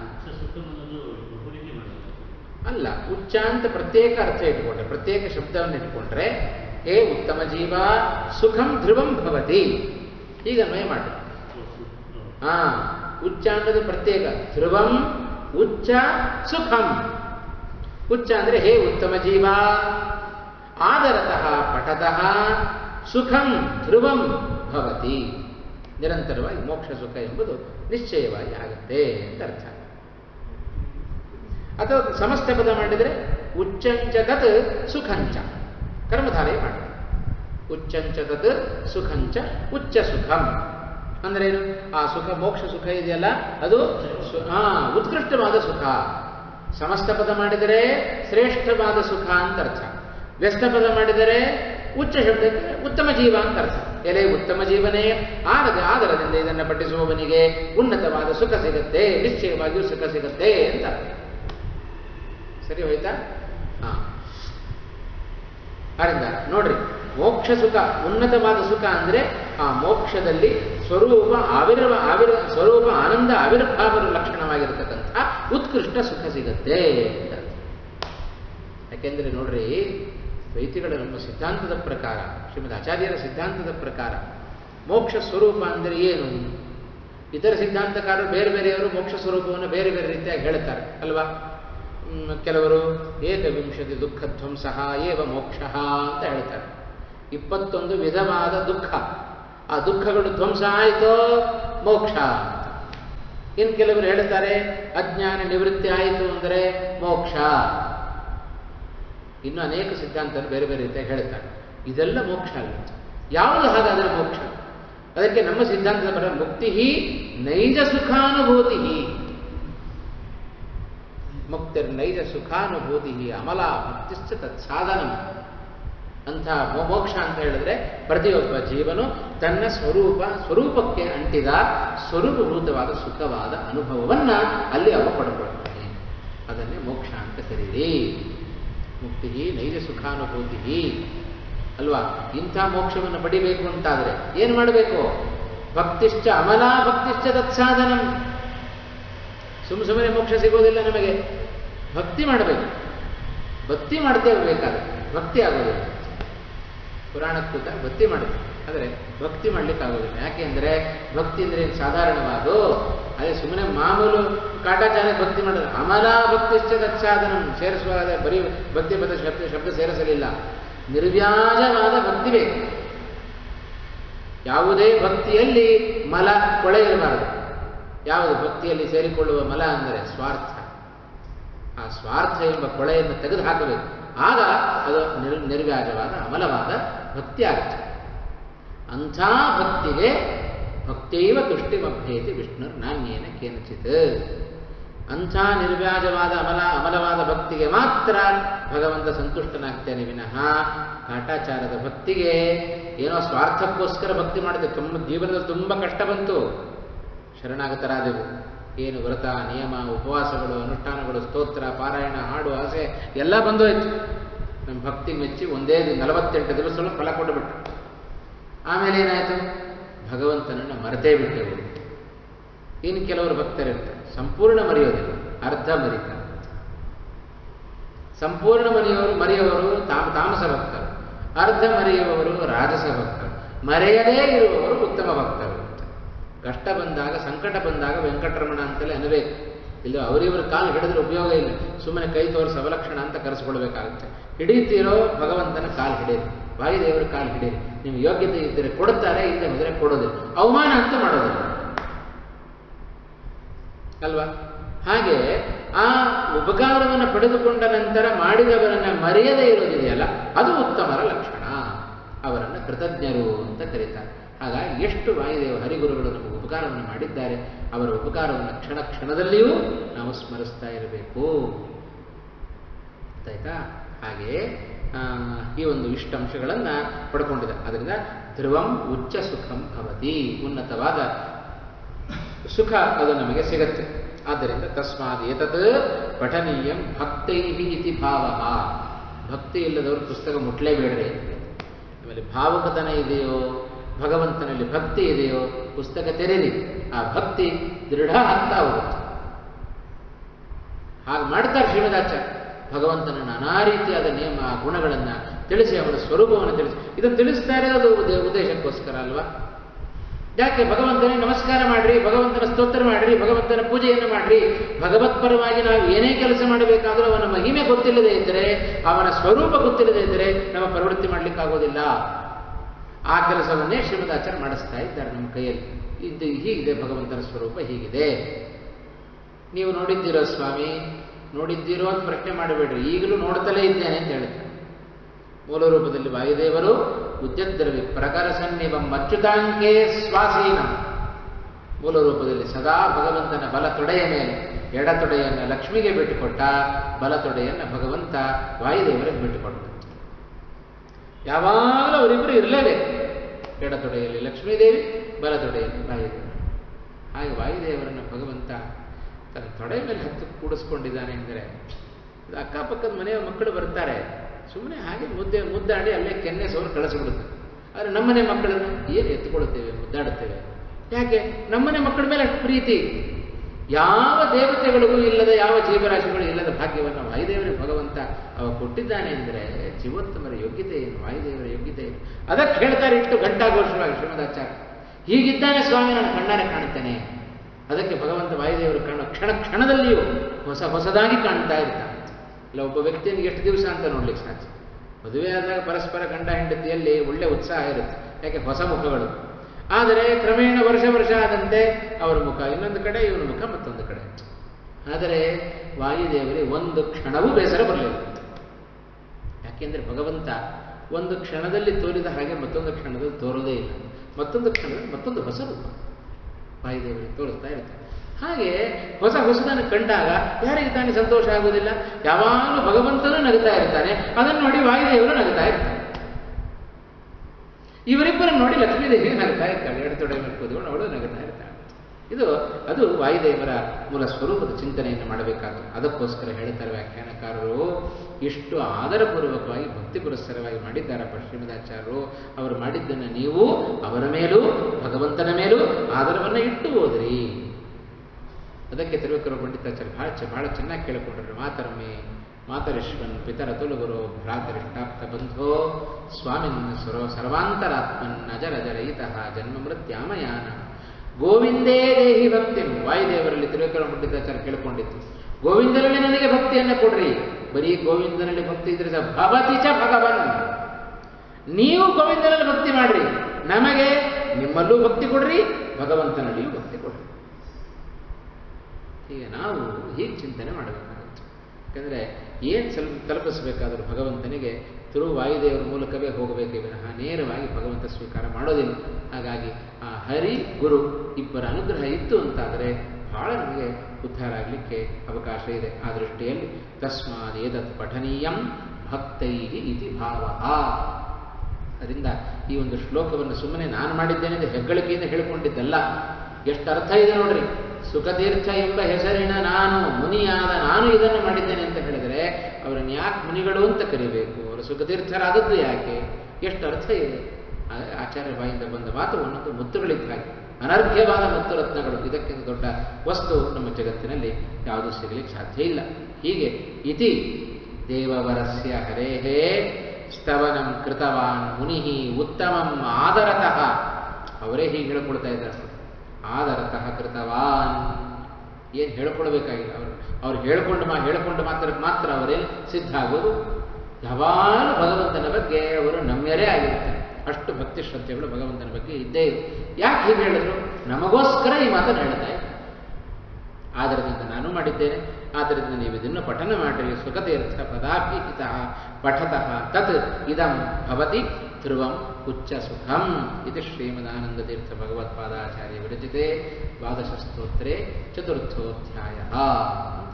ಅಲ್ಲ, ಉಚ್ಚ ಅಂತ ಪ್ರತ್ಯೇಕ ಅರ್ಥ ಇಟ್ಟುಕೊಂಡ್ರೆ, ಪ್ರತ್ಯೇಕ ಶಬ್ದವನ್ನು ಇಟ್ಟುಕೊಂಡ್ರೆ ಹೇ ಉತ್ತಮ ಜೀವ ಸುಖಂ ಧ್ರುವಂ ಭವತಿ ಈಗ ಅನ್ವಯ ಮಾಡಿ. ಹಾ, ಉಚ್ಚ ಅನ್ನೋದು ಪ್ರತ್ಯೇಕ, ಧ್ರುವಂ ಉಚ್ಚ ಸುಖಂ. ಉಚ್ಚ ಅಂದರೆ ಹೇ ಉತ್ತಮ ಜೀವ, ಆದರತಃ ಪಠತಃ ಸುಖಂ ಧ್ರುವಂ ಭವತಿ. ನಿರಂತರವಾಗಿ ಮೋಕ್ಷ ಸುಖ ಎಂಬುದು ನಿಶ್ಚಯವಾಗಿ ಆಗುತ್ತೆ ಅಂತ ಅರ್ಥ. ಅಥವಾ ಸಮಸ್ತ ಪದ ಮಾಡಿದರೆ ಉಚ್ಚಂಚ ತತ್ ಸುಖಂಚ ಕರ್ಮಧಾರೆ ಮಾಡಿ. ಉಚ್ಚಂಚ ತತ್ ಸುಖಂಚ ಉಚ್ಚ ಸುಖಂ ಅಂದ್ರೇನು? ಆ ಸುಖ ಮೋಕ್ಷ ಸುಖ ಇದೆಯಲ್ಲ ಅದು ಹಾ ಉತ್ಕೃಷ್ಟವಾದ ಸುಖ. ಸಮಸ್ತ ಪದ ಮಾಡಿದರೆ ಶ್ರೇಷ್ಠವಾದ ಸುಖ ಅಂತ ಅರ್ಥ. ವ್ಯಸ್ತ ಪದ ಮಾಡಿದರೆ ಉಚ್ಚ ಶಬ್ದಕ್ಕೆ ಉತ್ತಮ ಜೀವ ಅಂತ ಅರ್ಥ. ಎಲೆ ಉತ್ತಮ ಜೀವನೇ ಆಗದೆ ಆದರದಿಂದ ಇದನ್ನು ಪಠಿಸುವವನಿಗೆ ಉನ್ನತವಾದ ಸುಖ ಸಿಗುತ್ತೆ, ನಿಶ್ಚಯವಾಗಿಯೂ ಸುಖ ಸಿಗುತ್ತೆ ಅಂತ. ಸರಿ ಹೋಯ್ತಾ? ಹಾ, ಆದ್ದರಿಂದ ನೋಡ್ರಿ, ಮೋಕ್ಷ ಸುಖ ಉನ್ನತವಾದ ಸುಖ ಅಂದ್ರೆ ಆ ಮೋಕ್ಷದಲ್ಲಿ ಸ್ವರೂಪ ಆವಿರ್ವ ಆವಿರ್ ಸ್ವರೂಪ ಆನಂದ ಆವಿರ್ಭಾವದ ಲಕ್ಷಣವಾಗಿರತಕ್ಕಂಥ ಉತ್ಕೃಷ್ಟ ಸುಖ ಸಿಗತ್ತೆ ಅಂತ. ಯಾಕೆಂದ್ರೆ ನೋಡ್ರಿ, ದ್ವೈತಿಗಳ ನಮ್ಮ ಸಿದ್ಧಾಂತದ ಪ್ರಕಾರ, ಶ್ರೀಮದ್ ಆಚಾರ್ಯರ ಸಿದ್ಧಾಂತದ ಪ್ರಕಾರ ಮೋಕ್ಷ ಸ್ವರೂಪ ಅಂದರೆ ಏನು? ಇತರ ಸಿದ್ಧಾಂತಕಾರರು ಬೇರೆ ಬೇರೆಯವರು ಮೋಕ್ಷ ಸ್ವರೂಪವನ್ನು ಬೇರೆ ಬೇರೆ ರೀತಿಯಾಗಿ ಹೇಳ್ತಾರೆ ಅಲ್ವಾ? ಕೆಲವರು ಏಕವಿಂಶತಿ ದುಃಖಧ್ವಂಸ ಏವ ಮೋಕ್ಷ ಅಂತ ಹೇಳ್ತಾರೆ. ಇಪ್ಪತ್ತೊಂದು ವಿಧವಾದ ದುಃಖ. ಆ ದುಃಖಗಳು ಧ್ವಂಸ ಆಯಿತೋ ಮೋಕ್ಷ ಅಂತ. ಇನ್ನು ಕೆಲವರು ಹೇಳ್ತಾರೆ ಅಜ್ಞಾನ ನಿವೃತ್ತಿ ಆಯಿತು ಅಂದರೆ ಮೋಕ್ಷ. ಇನ್ನು ಅನೇಕ ಸಿದ್ಧಾಂತರು ಬೇರೆ ಬೇರೆ ರೀತಿಯಾಗಿ ಹೇಳ್ತಾರೆ. ಇದೆಲ್ಲ ಮೋಕ್ಷ ಅಲ್ಲ. ಯಾವುದು ಹಾಗಾದರೆ ಮೋಕ್ಷ? ಅದಕ್ಕೆ ನಮ್ಮ ಸಿದ್ಧಾಂತದ ಬರ ಮುಕ್ತಿ ನೈಜ ಸುಖಾನುಭೂತಿ. ಮುಕ್ತಿರ್ ನೈಜ ಸುಖಾನುಭೂತಿ ಅಮಲ ಭಕ್ತಿಶ್ಚ ತತ್ಸಾಧನ. ಅಂಥ ಮೋಕ್ಷ ಅಂತ ಹೇಳಿದ್ರೆ ಪ್ರತಿಯೊಬ್ಬ ಜೀವನು ತನ್ನ ಸ್ವರೂಪ ಸ್ವರೂಪಕ್ಕೆ ಅಂಟಿದ ಸ್ವರೂಪಭೂತವಾದ ಸುಖವಾದ ಅನುಭವವನ್ನ ಅಲ್ಲಿ ಅವ ಪಡ್ಕೊಳ್ತಾನೆ. ಅದನ್ನೇ ಮೋಕ್ಷ ಅಂತ ಕರೀರಿ. ಮುಕ್ತಿ ನೈಜ ಸುಖಾನುಭೂತಿ ಅಲ್ವಾ? ಇಂಥ ಮೋಕ್ಷವನ್ನು ಪಡಿಬೇಕು ಅಂತಾದರೆ ಏನು ಮಾಡಬೇಕು? ಭಕ್ತಿಶ್ಚ ಅಮಲಾ ಭಕ್ತಿಶ್ಚ ತತ್ಸಾಧನ. ಸುಮ್ಮ ಸುಮ್ಮನೆ ಮೋಕ್ಷ ಸಿಗೋದಿಲ್ಲ ನಮಗೆ. ಭಕ್ತಿ ಮಾಡಬೇಕು. ಭಕ್ತಿ ಮಾಡ್ತೇವೆ ಬೇಕಾದ್ರೆ ಭಕ್ತಿ ಆಗೋದಿಲ್ಲ. ಪುರಾಣಕ್ಕೆ ಕೂತ ಭಕ್ತಿ ಮಾಡುತ್ತೆ, ಆದರೆ ಭಕ್ತಿ ಮಾಡ್ಲಿಕ್ಕೆ ಆಗೋದಿಲ್ಲ. ಯಾಕೆಂದ್ರೆ ಭಕ್ತಿ ಅಂದ್ರೆ ಸಾಧಾರಣವಾದು. ಅದೇ ಸುಮ್ಮನೆ ಮಾಮೂಲು ಕಾಟಾಚಾರ ಭಕ್ತಿ ಮಾಡಿದ್ರೆ ಅಮಲಾ ಭಕ್ತಿಶ್ಚ ತತ್ಸಾಧನ ಸೇರಿಸುವಾಗ ಬರೀ ಭಕ್ತಿ ಪದ ಶಬ್ದ ಶಬ್ದ ಸೇರಿಸಲಿಲ್ಲ. ನಿರ್ವ್ಯಾಜವಾದ ಭಕ್ತಿ ಬೇಕು. ಯಾವುದೇ ಭಕ್ತಿಯಲ್ಲಿ ಮಲ ಕೊಳೆ ಇರಬಾರದು. ಯಾವುದು ಭಕ್ತಿಯಲ್ಲಿ ಸೇರಿಕೊಳ್ಳುವ ಮಲ ಅಂದರೆ ಸ್ವಾರ್ಥ. ಆ ಸ್ವಾರ್ಥ ಎಂಬ ಕೊಳೆಯನ್ನು ತೆಗೆದು ಹಾಕಬೇಕು. ಆಗ ಅದು ನಿರ್ ನಿರ್ವ್ಯಾಜವಾದ ಅಮಲವಾದ ಭಕ್ತಿ ಆಗುತ್ತೆ. ಅಂಥ ಭಕ್ತಿಗೆ ಭಕ್ತೈವ ತುಷ್ಟಿಮಭ್ಯೇತಿ ವಿಷ್ಣುರ್ ನಾಣ್ಯೇನ ಕೇನಚಿತ್. ಅಂಥ ನಿರ್ವ್ಯಾಜವಾದ ಅಮಲ ಅಮಲವಾದ ಭಕ್ತಿಗೆ ಮಾತ್ರ ಭಗವಂತ ಸಂತುಷ್ಟನಾಗ್ತೇನೆ ವಿನಃ ಕಾಟಾಚಾರದ ಭಕ್ತಿಗೆ ಏನೋ ಸ್ವಾರ್ಥಕ್ಕೋಸ್ಕರ ಭಕ್ತಿ ಮಾಡಿದೆ. ತುಂಬ ಜೀವನದಲ್ಲಿ ತುಂಬ ಕಷ್ಟ ಬಂತು, ಶರಣಾಗತರಾದೆವು. ಏನು ವ್ರತ ನಿಯಮ ಉಪವಾಸಗಳು ಅನುಷ್ಠಾನಗಳು ಸ್ತೋತ್ರ ಪಾರಾಯಣ ಹಾಡು ಆಸೆ ಎಲ್ಲ ಬಂದೋಯ್ತು. ನಮ್ಮ ಭಕ್ತಿ ಮೆಚ್ಚಿ ಒಂದೇ ನಲವತ್ತೆಂಟು ದಿವಸಗಳು ಫಲ ಕೊಟ್ಟುಬಿಟ್ಟು ಆಮೇಲೆ ಏನಾಯಿತು? ಭಗವಂತನನ್ನು ಮರೆತೇ ಬಿಟ್ಟೆವು. ಇನ್ನು ಕೆಲವರು ಭಕ್ತರಿರ್ತಾರೆ ಸಂಪೂರ್ಣ ಮರೆಯೋದಿಲ್ಲ, ಅರ್ಧ ಮರಿತಾರೆ. ಸಂಪೂರ್ಣ ಮರೆಯೋರು ಮರೆಯುವವರು ತಾಮ ತಾಮಸ ಭಕ್ತರು, ಅರ್ಧ ಮರೆಯುವವರು ರಾಜಸ ಭಕ್ತರು, ಮರೆಯದೇ ಇರುವವರು ಉತ್ತಮ ಭಕ್ತರು. ಕಷ್ಟ ಬಂದಾಗ ಸಂಕಟ ಬಂದಾಗ ವೆಂಕಟರಮಣ ಅಂತಲೇ ಅನ್ನಬೇಕು. ಇಲ್ಲ ಅವರಿವರ ಕಾಲು ಹಿಡಿದ್ರೆ ಉಪಯೋಗ ಇಲ್ಲ. ಸುಮ್ಮನೆ ಕೈ ತೋರಿಸಿ ಅವಲಕ್ಷಣ ಅಂತ ಕರೆಸ್ಕೊಳ್ಬೇಕಾಗುತ್ತೆ. ಹಿಡಿತೀರೋ ಭಗವಂತನ ಕಾಲು ಹಿಡೀರಿ, ವಾಯುದೇವರ ಕಾಲು ಹಿಡೀರಿ. ನಿಮ್ಗೆ ಯೋಗ್ಯತೆ ಇದ್ದರೆ ಕೊಡ್ತಾರೆ, ಇಲ್ಲದೆ ಹೋದರೆ ಕೊಡೋದಿಲ್ಲ. ಅವಮಾನ ಅಂತ ಮಾಡೋದಿಲ್ಲ ಅಲ್ವಾ? ಹಾಗೆ ಆ ಉಪಕಾರವನ್ನು ಪಡೆದುಕೊಂಡ ನಂತರ ಮಾಡಿದವರನ್ನ ಮರೆಯದೇ ಇರೋದಿದೆಯಲ್ಲ, ಅದು ಉತ್ತಮರ ಲಕ್ಷಣ. ಅವರನ್ನು ಕೃತಜ್ಞರು ಅಂತ ಕರೀತಾರೆ. ಹಾಗಾಗಿ ಎಷ್ಟು ವಾಯುದೇವ ಹರಿಗುರುಗಳು ನಮಗೆ ಉಪಕಾರವನ್ನು ಮಾಡಿದ್ದಾರೆ, ಅವರ ಉಪಕಾರವನ್ನು ಕ್ಷಣ ಕ್ಷಣದಲ್ಲಿಯೂ ನಾವು ಸ್ಮರಿಸ್ತಾ ಇರಬೇಕು. ಆಯ್ತಾ? ಹಾಗೆಯೇ ಈ ಒಂದು ಇಷ್ಟ ಅಂಶಗಳನ್ನು ಪಡ್ಕೊಂಡಿದೆ. ಅದರಿಂದ ಧ್ರುವಂ ಉಚ್ಚ ಸುಖಂ ಭವತಿ, ಉನ್ನತವಾದ ಸುಖ ಅದು ನಮಗೆ ಸಿಗತ್ತೆ. ಆದ್ದರಿಂದ ತಸ್ಮಾತ್ ಏತತ್ ಪಠನೀಯಂ ಭಕ್ತೈ ಇತಿ ಭಾವ. ಭಕ್ತಿ ಇಲ್ಲದವರು ಪುಸ್ತಕ ಮುಟ್ಲೇಬೇಡ್ರಿ. ಆಮೇಲೆ ಭಾವುಕತನ ಇದೆಯೋ, ಭಗವಂತನಲ್ಲಿ ಭಕ್ತಿ ಇದೆಯೋ, ಪುಸ್ತಕ ತೆರೆದಿ. ಆ ಭಕ್ತಿ ದೃಢ ಆಗ್ತಾ ಹೋಗುತ್ತೆ. ಹಾಗೆ ಮಾಡ್ತಾರೆ ಶ್ರೀಮದಾಚಾರ್ಯ. ಭಗವಂತನ ನಾನಾ ರೀತಿಯಾದ ನಿಯಮ ಗುಣಗಳನ್ನು ತಿಳಿಸಿ ಅವರ ಸ್ವರೂಪವನ್ನು ತಿಳಿಸಿ. ಇದನ್ನು ತಿಳಿಸ್ತಾ ಇರೋದು ಉದ್ದೇಶಕ್ಕೋಸ್ಕರ ಅಲ್ವಾ? ಯಾಕೆ? ಭಗವಂತನೇ ನಮಸ್ಕಾರ ಮಾಡ್ರಿ, ಭಗವಂತನ ಸ್ತೋತ್ರ ಮಾಡ್ರಿ, ಭಗವಂತನ ಪೂಜೆಯನ್ನು ಮಾಡ್ರಿ. ಭಗವತ್ಪರವಾಗಿ ನಾವು ಏನೇ ಕೆಲಸ ಮಾಡಬೇಕಾದ್ರೂ ಅವನ ಮಹಿಮೆ ಗೊತ್ತಿಲ್ಲದೆ ಇದ್ದರೆ, ಅವನ ಸ್ವರೂಪ ಗೊತ್ತಿಲ್ಲದೆ ಇದ್ದರೆ ನಮ್ಮ ಪ್ರವೃತ್ತಿ ಮಾಡಲಿಕ್ಕಾಗೋದಿಲ್ಲ. ಆ ಕೆಲಸವನ್ನೇ ಶ್ರೀಮದಾಚಾರ್ಯ ಮಾಡಿಸ್ತಾ ಇದ್ದಾರೆ ನಮ್ಮ ಕೈಯಲ್ಲಿ. ಇದು ಹೀಗಿದೆ, ಭಗವಂತನ ಸ್ವರೂಪ ಹೀಗಿದೆ. ನೀವು ನೋಡಿದ್ದೀರೋ ಸ್ವಾಮಿ, ನೋಡಿದ್ದೀರೋ ಅಂತ ಪ್ರಶ್ನೆ ಮಾಡಬೇಡ್ರಿ. ಈಗಲೂ ನೋಡ್ತಲೇ ಇದ್ದೇನೆ ಅಂತ ಹೇಳ್ತಾರೆ. ಮೂಲ ರೂಪದಲ್ಲಿ ವಾಯುದೇವರು ಉದ್ಯದ್ರವಿ ಪ್ರಕರ ಸನ್ನಿಭಂ ಅಚ್ಯುತಾಂಕೇ ಸ್ವಾಸೀನ. ಮೂಲ ರೂಪದಲ್ಲಿ ಸದಾ ಭಗವಂತನ ಬಲ ತೊಡೆಯ ಮೇಲೆ ಎಡ ತೊಡೆಯನ್ನು ಲಕ್ಷ್ಮಿಗೆ ಬಿಟ್ಟುಕೊಟ್ಟ, ಬಲ ತೊಡೆಯನ್ನು ಭಗವಂತ ವಾಯುದೇವರಿಗೆ ಬಿಟ್ಟುಕೊಟ್ಟ. ಯಾವಾಗಲೂ ಅವರಿಬ್ಬರು ಇರಲೇಬೇಕು. ಎಡ ತೊಡೆಯಲ್ಲಿ ಲಕ್ಷ್ಮೀದೇವಿ, ಬಲ ತೊಡೆಯಲ್ಲಿ ವಾಯುದೇವರು. ಹಾಗೆ ವಾಯುದೇವರನ್ನು ಭಗವಂತ ತನ್ನ ತೊಡೆ ಮೇಲೆ ಹತ್ತು ಕೂಡಿಸ್ಕೊಂಡಿದ್ದಾನೆ ಅಂದರೆ, ಇದು ಅಕ್ಕಪಕ್ಕದ ಮನೆಯ ಮಕ್ಕಳು ಬರ್ತಾರೆ, ಸುಮ್ಮನೆ ಹಾಗೆ ಮುದ್ದೆ ಮುದ್ದಾಡಿ ಅಲ್ಲೇ ಕೆನ್ನೆ ಸೋರು ಕಳಿಸ್ಬಿಡುತ್ತೆ. ಆದರೆ ನಮ್ಮನೆ ಮಕ್ಕಳನ್ನು ಏನು ಎತ್ತುಕೊಳ್ಳುತ್ತೇವೆ, ಮುದ್ದಾಡುತ್ತೇವೆ. ಯಾಕೆ? ನಮ್ಮನೆ ಮಕ್ಕಳ ಮೇಲೆ ಅಷ್ಟು ಪ್ರೀತಿ. ಯಾವ ದೇವತೆಗಳಿಗೂ ಇಲ್ಲದ, ಯಾವ ಜೀವರಾಶಿಗಳು ಇಲ್ಲದ ಭಾಗ್ಯವನ್ನು ವಾಯುದೇವರಿಗೆ ಭಗವಂತ ಅವ ಕೊಟ್ಟಿದ್ದಾನೆ ಅಂದರೆ ಜೀವೋತ್ತಮರ ಯೋಗ್ಯತೆ ಏನು, ವಾಯುದೇವರ ಯೋಗ್ಯತೆ ಏನು. ಅದಕ್ಕೆ ಹೇಳ್ತಾರೆ ಇಟ್ಟು ಘಂಟಾಘೋಷವಾಗಿ ಶ್ರೀಮದಾಚಾರ್ಯ, ಹೀಗಿದ್ದಾನೆ ಸ್ವಾಮಿ, ನಾನು ಕಣ್ಣಾರೆ ಕಾಣುತ್ತೇನೆ. ಅದಕ್ಕೆ ಭಗವಂತ ವಾಯುದೇವರು ಕಾಣೋ ಕ್ಷಣ ಕ್ಷಣದಲ್ಲಿಯೂ ಹೊಸ ಹೊಸದಾಗಿ ಕಾಣ್ತಾ ಇರ್ತಾನೆ. ಇಲ್ಲ ಒಬ್ಬ ವ್ಯಕ್ತಿಯನ್ನು ಎಷ್ಟು ದಿವಸ ಅಂತ ನೋಡ್ಲಿಕ್ಕೆ ಸಾಧ್ಯ? ಮದುವೆ ಆದಾಗ ಪರಸ್ಪರ ಗಂಡ ಹೆಂಡತಿಯಲ್ಲಿ ಒಳ್ಳೆ ಉತ್ಸಾಹ ಇರುತ್ತೆ, ಯಾಕೆ ಹೊಸ ಮುಖಗಳು. ಆದರೆ ಕ್ರಮೇಣ ವರ್ಷ ವರ್ಷ ಆದಂತೆ ಅವರ ಮುಖ ಇನ್ನೊಂದು ಕಡೆ, ಇವರ ಮುಖ ಮತ್ತೊಂದು ಕಡೆ. ಆದರೆ ವಾಯುದೇವರಿಗೆ ಒಂದು ಕ್ಷಣವೂ ಬೇಸರ ಬರಲಿಲ್ಲ. ಯಾಕೆಂದರೆ ಭಗವಂತ ಒಂದು ಕ್ಷಣದಲ್ಲಿ ತೋರಿದ ಹಾಗೆ ಮತ್ತೊಂದು ಕ್ಷಣದಲ್ಲಿ ತೋರೋದೇ ಇಲ್ಲ. ಮತ್ತೊಂದು ಕ್ಷಣದಲ್ಲಿ ಮತ್ತೊಂದು ಹೊಸ ರೂಪ ವಾಯುದೇವರಿಗೆ ತೋರಿಸ್ತಾ ಇರ್ತಾರೆ. ಹಾಗೆ ಹೊಸ ಹೊಸದನ್ನು ಕಂಡಾಗ ಯಾರಿಗೆ ತಾನೇ ಸಂತೋಷ ಆಗುವುದಿಲ್ಲ? ಯಾವಾಗಲೂ ಭಗವಂತನೂ ನಗುತ್ತಾ ಇರ್ತಾನೆ, ಅದನ್ನು ನೋಡಿ ವಾಯುದೇವರು ನಗುತ್ತಾ ಇರ್ತಾರೆ. ಇವರಿಬ್ಬರನ್ನು ನೋಡಿ ಲಕ್ಷ್ಮೀದೇವಿ ನಗುತ್ತಾ ಇರ್ತಾಳೆ, ಎರಡು ತೊಡೆ ಮೇಲೆ ಕೂತ್ಕೊಂಡು ಅವಳು ನಗುತ್ತಾ ಇರ್ತಾಳೆ. ಇದು ಅದು ವಾಯುದೇವರ ಮೂಲ ಸ್ವರೂಪದ ಚಿಂತನೆಯನ್ನು ಮಾಡಬೇಕಾದ್ದು. ಅದಕ್ಕೋಸ್ಕರ ಹೇಳ್ತಾರೆ ವ್ಯಾಖ್ಯಾನಕಾರರು, ಇಷ್ಟು ಆದರಪೂರ್ವಕವಾಗಿ ಭಕ್ತಿ ಪುರಸ್ಸರವಾಗಿ ಮಾಡಿದ್ದಾರಪ್ಪ ಶ್ರೀಮದಾಚಾರ್ಯರು. ಅವರು ಮಾಡಿದ್ದನ್ನು ನೀವು ಅವರ ಮೇಲೂ ಭಗವಂತನ ಮೇಲೂ ಆದರವನ್ನು ಇಟ್ಟು ಹೋದ್ರಿ. ಅದಕ್ಕೆ ತಿರುವೇಕರ ಪಂಡಿತಾಚಾರ್ಯ ಬಹಳ ಬಹಳ ಚೆನ್ನಾಗಿ ಕೇಳಿಕೊಂಡ್ರು. ಮಾತರಮೆ ಮಾತರಿಶ್ವನ್ ಪಿತರ ತುಲಗುರು ಭ್ರಾತರಿಷ್ಟಾಪ್ತ ಬಂಧೋ ಸ್ವಾಮಿನ್ ಸ್ವರೋ ಸರ್ವಾಂತರಾತ್ಮನ್ ಅಜರಜರಯಿತಃ ಜನ್ಮ ಮೃತ್ಯಾಮಯಾನ ಗೋವಿಂದೇ ದೇಹಿ ಭಕ್ತಿ. ವಾಯುದೇವರಲ್ಲಿ ತಿರುವೇಕರ ಪಂಡಿತಾಚಾರ್ಯ ಕೇಳಿಕೊಂಡಿತ್ತು, ಗೋವಿಂದರಲ್ಲಿ ನನಗೆ ಭಕ್ತಿಯನ್ನು ಕೊಡ್ರಿ. ಬರೀ ಗೋವಿಂದನಲ್ಲಿ ಭಕ್ತಿ ಇದ್ರೆ ಸಹ ಭವತಿ ಚ ಭಗವನ್, ನೀವು ಗೋವಿಂದನಲ್ಲಿ ಭಕ್ತಿ ಮಾಡ್ರಿ, ನಮಗೆ ನಿಮ್ಮಲ್ಲೂ ಭಕ್ತಿ ಕೊಡ್ರಿ, ಭಗವಂತನಲ್ಲಿಯೂ ಭಕ್ತಿ ಕೊಡ್ರಿ. ಈಗ ನಾವು ಹೀಗೆ ಚಿಂತನೆ ಮಾಡಬೇಕಾಗುತ್ತೆ. ಯಾಕಂದರೆ ಏನು ಸ್ವಲ್ಪ ತಲುಪಿಸಬೇಕಾದರೂ ಭಗವಂತನಿಗೆ ತಿರು ವಾಯುದೇವರ ಮೂಲಕವೇ ಹೋಗಬೇಕೇ ವಿನಃ ನೇರವಾಗಿ ಭಗವಂತ ಸ್ವೀಕಾರ ಮಾಡೋದಿಲ್ಲ. ಹಾಗಾಗಿ ಆ ಹರಿ ಗುರು ಇಬ್ಬರ ಅನುಗ್ರಹ ಇತ್ತು ಅಂತಾದರೆ ಬಹಳ ನಮಗೆ ಉದ್ಧಾರ ಆಗಲಿಕ್ಕೆ ಅವಕಾಶ ಇದೆ. ಆ ದೃಷ್ಟಿಯಲ್ಲಿ ತಸ್ಮಾತ್ ಏತತ್ ಪಠನೀಯಂ ಭಕ್ತೈ ಇತಿ ಭಾವ. ಅದರಿಂದ ಈ ಒಂದು ಶ್ಲೋಕವನ್ನು ಸುಮ್ಮನೆ ನಾನು ಮಾಡಿದ್ದೇನೆ ಎಂದು ಹೆಗ್ಗಳಿಕೆಯಿಂದ ಹೇಳಿಕೊಂಡಿದ್ದಲ್ಲ. ಎಷ್ಟು ಅರ್ಥ ಇದೆ ನೋಡ್ರಿ. ಸುಖತೀರ್ಥ ಎಂಬ ಹೆಸರಿನ ನಾನು ಮುನಿಯಾದ ನಾನು ಇದನ್ನು ಮಾಡಿದ್ದೇನೆ ಅಂತ ಹೇಳಿದರೆ ಅವರನ್ನು ಯಾಕೆ ಮುನಿಗಳು ಅಂತ ಕರಿಬೇಕು? ಅವರು ಸುಖತೀರ್ಥರಾದದ್ದು ಯಾಕೆ? ಎಷ್ಟು ಅರ್ಥ ಇದೆ. ಆಚಾರ್ಯ ಬಾಯಿಂದ ಬಂದ ಮಾತು ಒಂದೊಂದು ಮುತ್ತುಗಳಿದ್ದಾಗಿ ಅನರ್ಘ್ಯವಾದ ಮುತ್ತು ರತ್ನಗಳು. ಇದಕ್ಕಿಂತ ದೊಡ್ಡ ವಸ್ತು ನಮ್ಮ ಜಗತ್ತಿನಲ್ಲಿ ಯಾವುದೂ ಸಿಗಲಿಕ್ಕೆ ಸಾಧ್ಯ ಇಲ್ಲ. ಹೀಗೆ ಇತಿ ದೇವವರಸ್ಯ ಹರೇಹೇ ಸ್ತವನಂ ಕೃತವಾನ್ ಮುನಿ ಉತ್ತಮಂ ಆದರತಃ. ಅವರೇ ಹೀಗೆ ಹೇಳ್ಕೊಳ್ತಾ ಇದ್ದಾರೆ, ಆದರತಃ ಕೃತವಾನ್. ಏನು ಹೇಳ್ಕೊಳ್ಬೇಕಾಗಿಲ್ಲ, ಅವರು ಅವ್ರು ಹೇಳ್ಕೊಂಡು ಮಾ ಹೇಳ್ಕೊಂಡು ಮಾತ್ರ ಮಾತ್ರ ಅವರೇ ಸಿದ್ಧ ಆಗೋದು. ಯಾವಾಗಲೂ ಭಗವಂತನ ಬಗ್ಗೆ ಅವರು ನಮ್ಯರೇ ಆಗಿರ್ತಾರೆ. ಅಷ್ಟು ಭಕ್ತಿ ಶ್ರದ್ಧೆಗಳು ಭಗವಂತನ ಬಗ್ಗೆ ಇದ್ದೇ ಇದೆ. ಯಾಕೆ ಹೀಗೆ ಹೇಳಿದ್ರು? ನಮಗೋಸ್ಕರ ಈ ಮಾತನ್ನು ಹೇಳ್ತಾ ಇದ್ದಾರೆ. ಆದ್ದರಿಂದ ನಾನು ಮಾಡಿದ್ದೇನೆ, ಆದ್ದರಿಂದ ನೀವು ಇದನ್ನು ಪಠನ ಮಾಡಿರಿ. ಸುಖತೀರ್ಥ ಪದಾಭಿಹಿತ ಪಠತಃ ತತ್ ಇದಂ ಭವತಿ ಧ್ರುವಂ ಉಚ್ಚ ಸುಖಂ. ಇದು ಶ್ರೀಮದಾನಂದತೀರ್ಥ ಭಗವತ್ಪಾದಾಚಾರ್ಯ ವಿರಚಿತೆ ದ್ವಾದಶ ಸ್ತೋತ್ರೆ ಚತುರ್ಥೋಧ್ಯಾಯ ಅಂತ.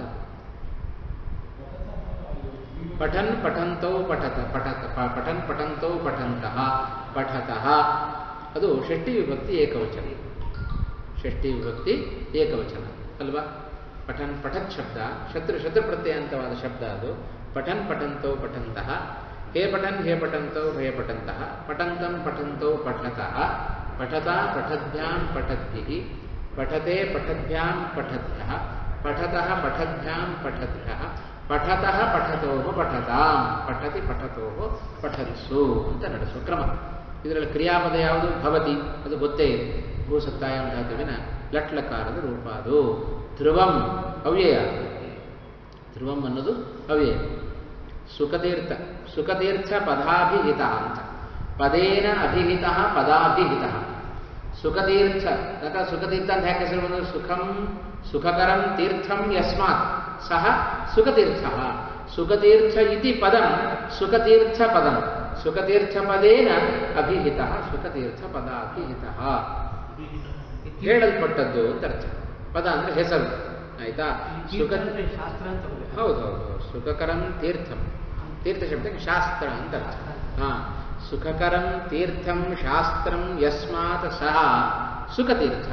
ಪಠನ್ ಪಠಂತೌ ಪಠತ ಪಠತ ಪಠನ್ ಪಠಂತೌ ಪಠಂತಃ ಪಠತಃ. ಅದು ಷಷ್ಠಿ ವಿಭಕ್ತಿ ಏಕವಚನ. ಷಷ್ಠಿ ವಿಭಕ್ತಿ ಏಕವಚನ ಅಲ್ವಾ? ಪಠನ್ ಪಠತ್ ಶಬ್ದ ಶತ್ರು ಶತ್ರು ಪ್ರತ್ಯಯಂತವಾದ ಶಬ್ದ ಅದು. ಪಠನ್ ಪಠಂತೌ ಪಠಂತಃ, ಹೇ ಪಠನ್ ಹೇ ಪಠಂತೌ ಹೇ ಪಠಂತಃ, ಪಠಂತಂ ಪಠಂತೌ ಪಠತಃ, ಪಠತಾ ಪಠದ್ಭ್ಯಾಂ ಪಠದ್ಭಿಃ, ಪಠತೆ ಪಠದ್ಭ್ಯಾಂ ಪಠದ್ಭ್ಯಃ, ಪಠತಃ ಪಠದ್ಭ್ಯಾಂ ಪಠದ್ಭ್ಯಃ, ಪಠತಃ ಪಠತೋಃ ಪಠತಾಂ, ಪಠತಿ ಪಠತೋಃ ಪಠತ್ಸು ಅಂತ ನಡೆಸುವ ಕ್ರಮ. ಇದರಲ್ಲಿ ಕ್ರಿಯಾಪದ ಯಾವುದು? ಭವತಿ. ಅದು ಗೊತ್ತೇ ಇದೆ. ಭೂಸತ್ತಾಯಂ ಧಾತುವಿನ ಲಟ್ಲಕಾರದ ರೂಪ ಅದು. ಧ್ರುವಂ ಅವ್ಯಯ, ಧ್ರುವಂ ಅನ್ನೋದು ಅವ್ಯಯ. ಸುಖತೀರ್ಥ ಸುಖತೀರ್ಥ ಪದಾಭಿಹಿತ ಅಂತ. ಪದೇನ ಅಭಿಹಿತ ಪದಾಭಿಹಿತ. ಸುಖತೀರ್ಥ ತಥ ಸುಖತೀರ್ಥ ಅಂತ ಯಾಕೆ ಹೆಸರು ಬಂದು? ಸುಖಂ ಸುಖಕರಂ ತೀರ್ಥಂ ಯಸ್ಮಾತ್ ಸಹ ಸುಖತೀರ್ಥ. ಸುಖತೀರ್ಥ ಇತಿ ಪದಂ ಸುಖತೀರ್ಥ ಪದಂ ಸುಖತೀರ್ಥ ಪದೇನ ಅಭಿಹಿತ ಸುಖತೀರ್ಥ ಪದಾಭಿಹಿತ. ಹೇಳಲ್ಪಟ್ಟದ್ದು ಅಂತ ಅರ್ಥ. ಪದ ಅಂದ್ರೆ ಹೆಸರು, ಆಯ್ತಾ? ಸುಖ ಹೌದು ಹೌದು ಸುಖಕರಂ ತೀರ್ಥಂ. ತೀರ್ಥ ಶಬ್ದಕ್ಕೆ ಶಾಸ್ತ್ರ ಅಂತ ಅರ್ಥ. ಹಾ, ಸುಖಕರಂ ತೀರ್ಥಂ ಶಾಸ್ತ್ರಂ ಯಸ್ಮಾತ್ ಸಹ ಸುಖತೀರ್ಥ.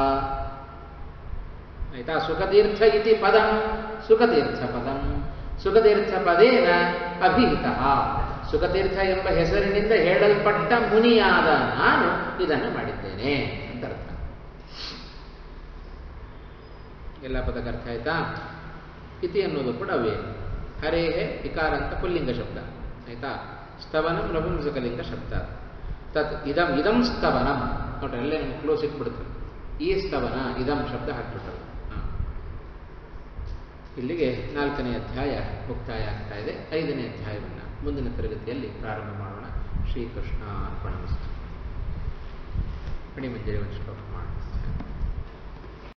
ಆಯ್ತಾ? ಸುಖತೀರ್ಥ ಇತಿ ಪದಂ ಸುಖತೀರ್ಥ ಪದಂ ಸುಖತೀರ್ಥ ಪದೇನ ಅಭಿಹಿತ. ಸುಖತೀರ್ಥ ಎಂಬ ಹೆಸರಿನಿಂದ ಹೇಳಲ್ಪಟ್ಟ ಮುನಿಯಾದ ನಾನು ಇದನ್ನು ಮಾಡಿದ್ದೇನೆ ಅಂತ ಅರ್ಥ. ಎಲ್ಲ ಪದಕ್ಕೆ ಅರ್ಥ ಆಯ್ತಾ? ಇತಿ ಅನ್ನೋದು ಕೂಡ ಅವೇ. ಹರೇಹೇ ಇಕಾರ ಅಂತ ಪುಲ್ಲಿಂಗ ಶಬ್ದ, ಆಯ್ತಾ? ಸ್ತವನಂ ನಪುಂಸಕಲಿಂಗ ಶಬ್ದ. ತತ್ ಇದಂ ಇದಂ ಸ್ತವನಂ ನೋಡ್ರಿ, ಅಲ್ಲೇ ನಮ್ಗೆ ಕ್ಲೋಸ್ ಇಟ್ಬಿಡ್ತಾರೆ. ಈ ಸ್ತವನ ಇದಂ ಶಬ್ದ ಹಾಕ್ಬಿಟ್ರಲ್ಲ. ಇಲ್ಲಿಗೆ ನಾಲ್ಕನೇ ಅಧ್ಯಾಯ ಮುಕ್ತಾಯ ಆಗ್ತಾ ಇದೆ. ಐದನೇ ಅಧ್ಯಾಯವನ್ನು ಮುಂದಿನ ತರಗತಿಯಲ್ಲಿ ಪ್ರಾರಂಭ ಮಾಡೋಣ. ಶ್ರೀಕೃಷ್ಣ ಅರ್ಪಣಮಸ್ತು. ಮಣಿಮಂಜರಿ ಒಂದು ಶ್ಲೋಕ ಮಾಡೋಣ.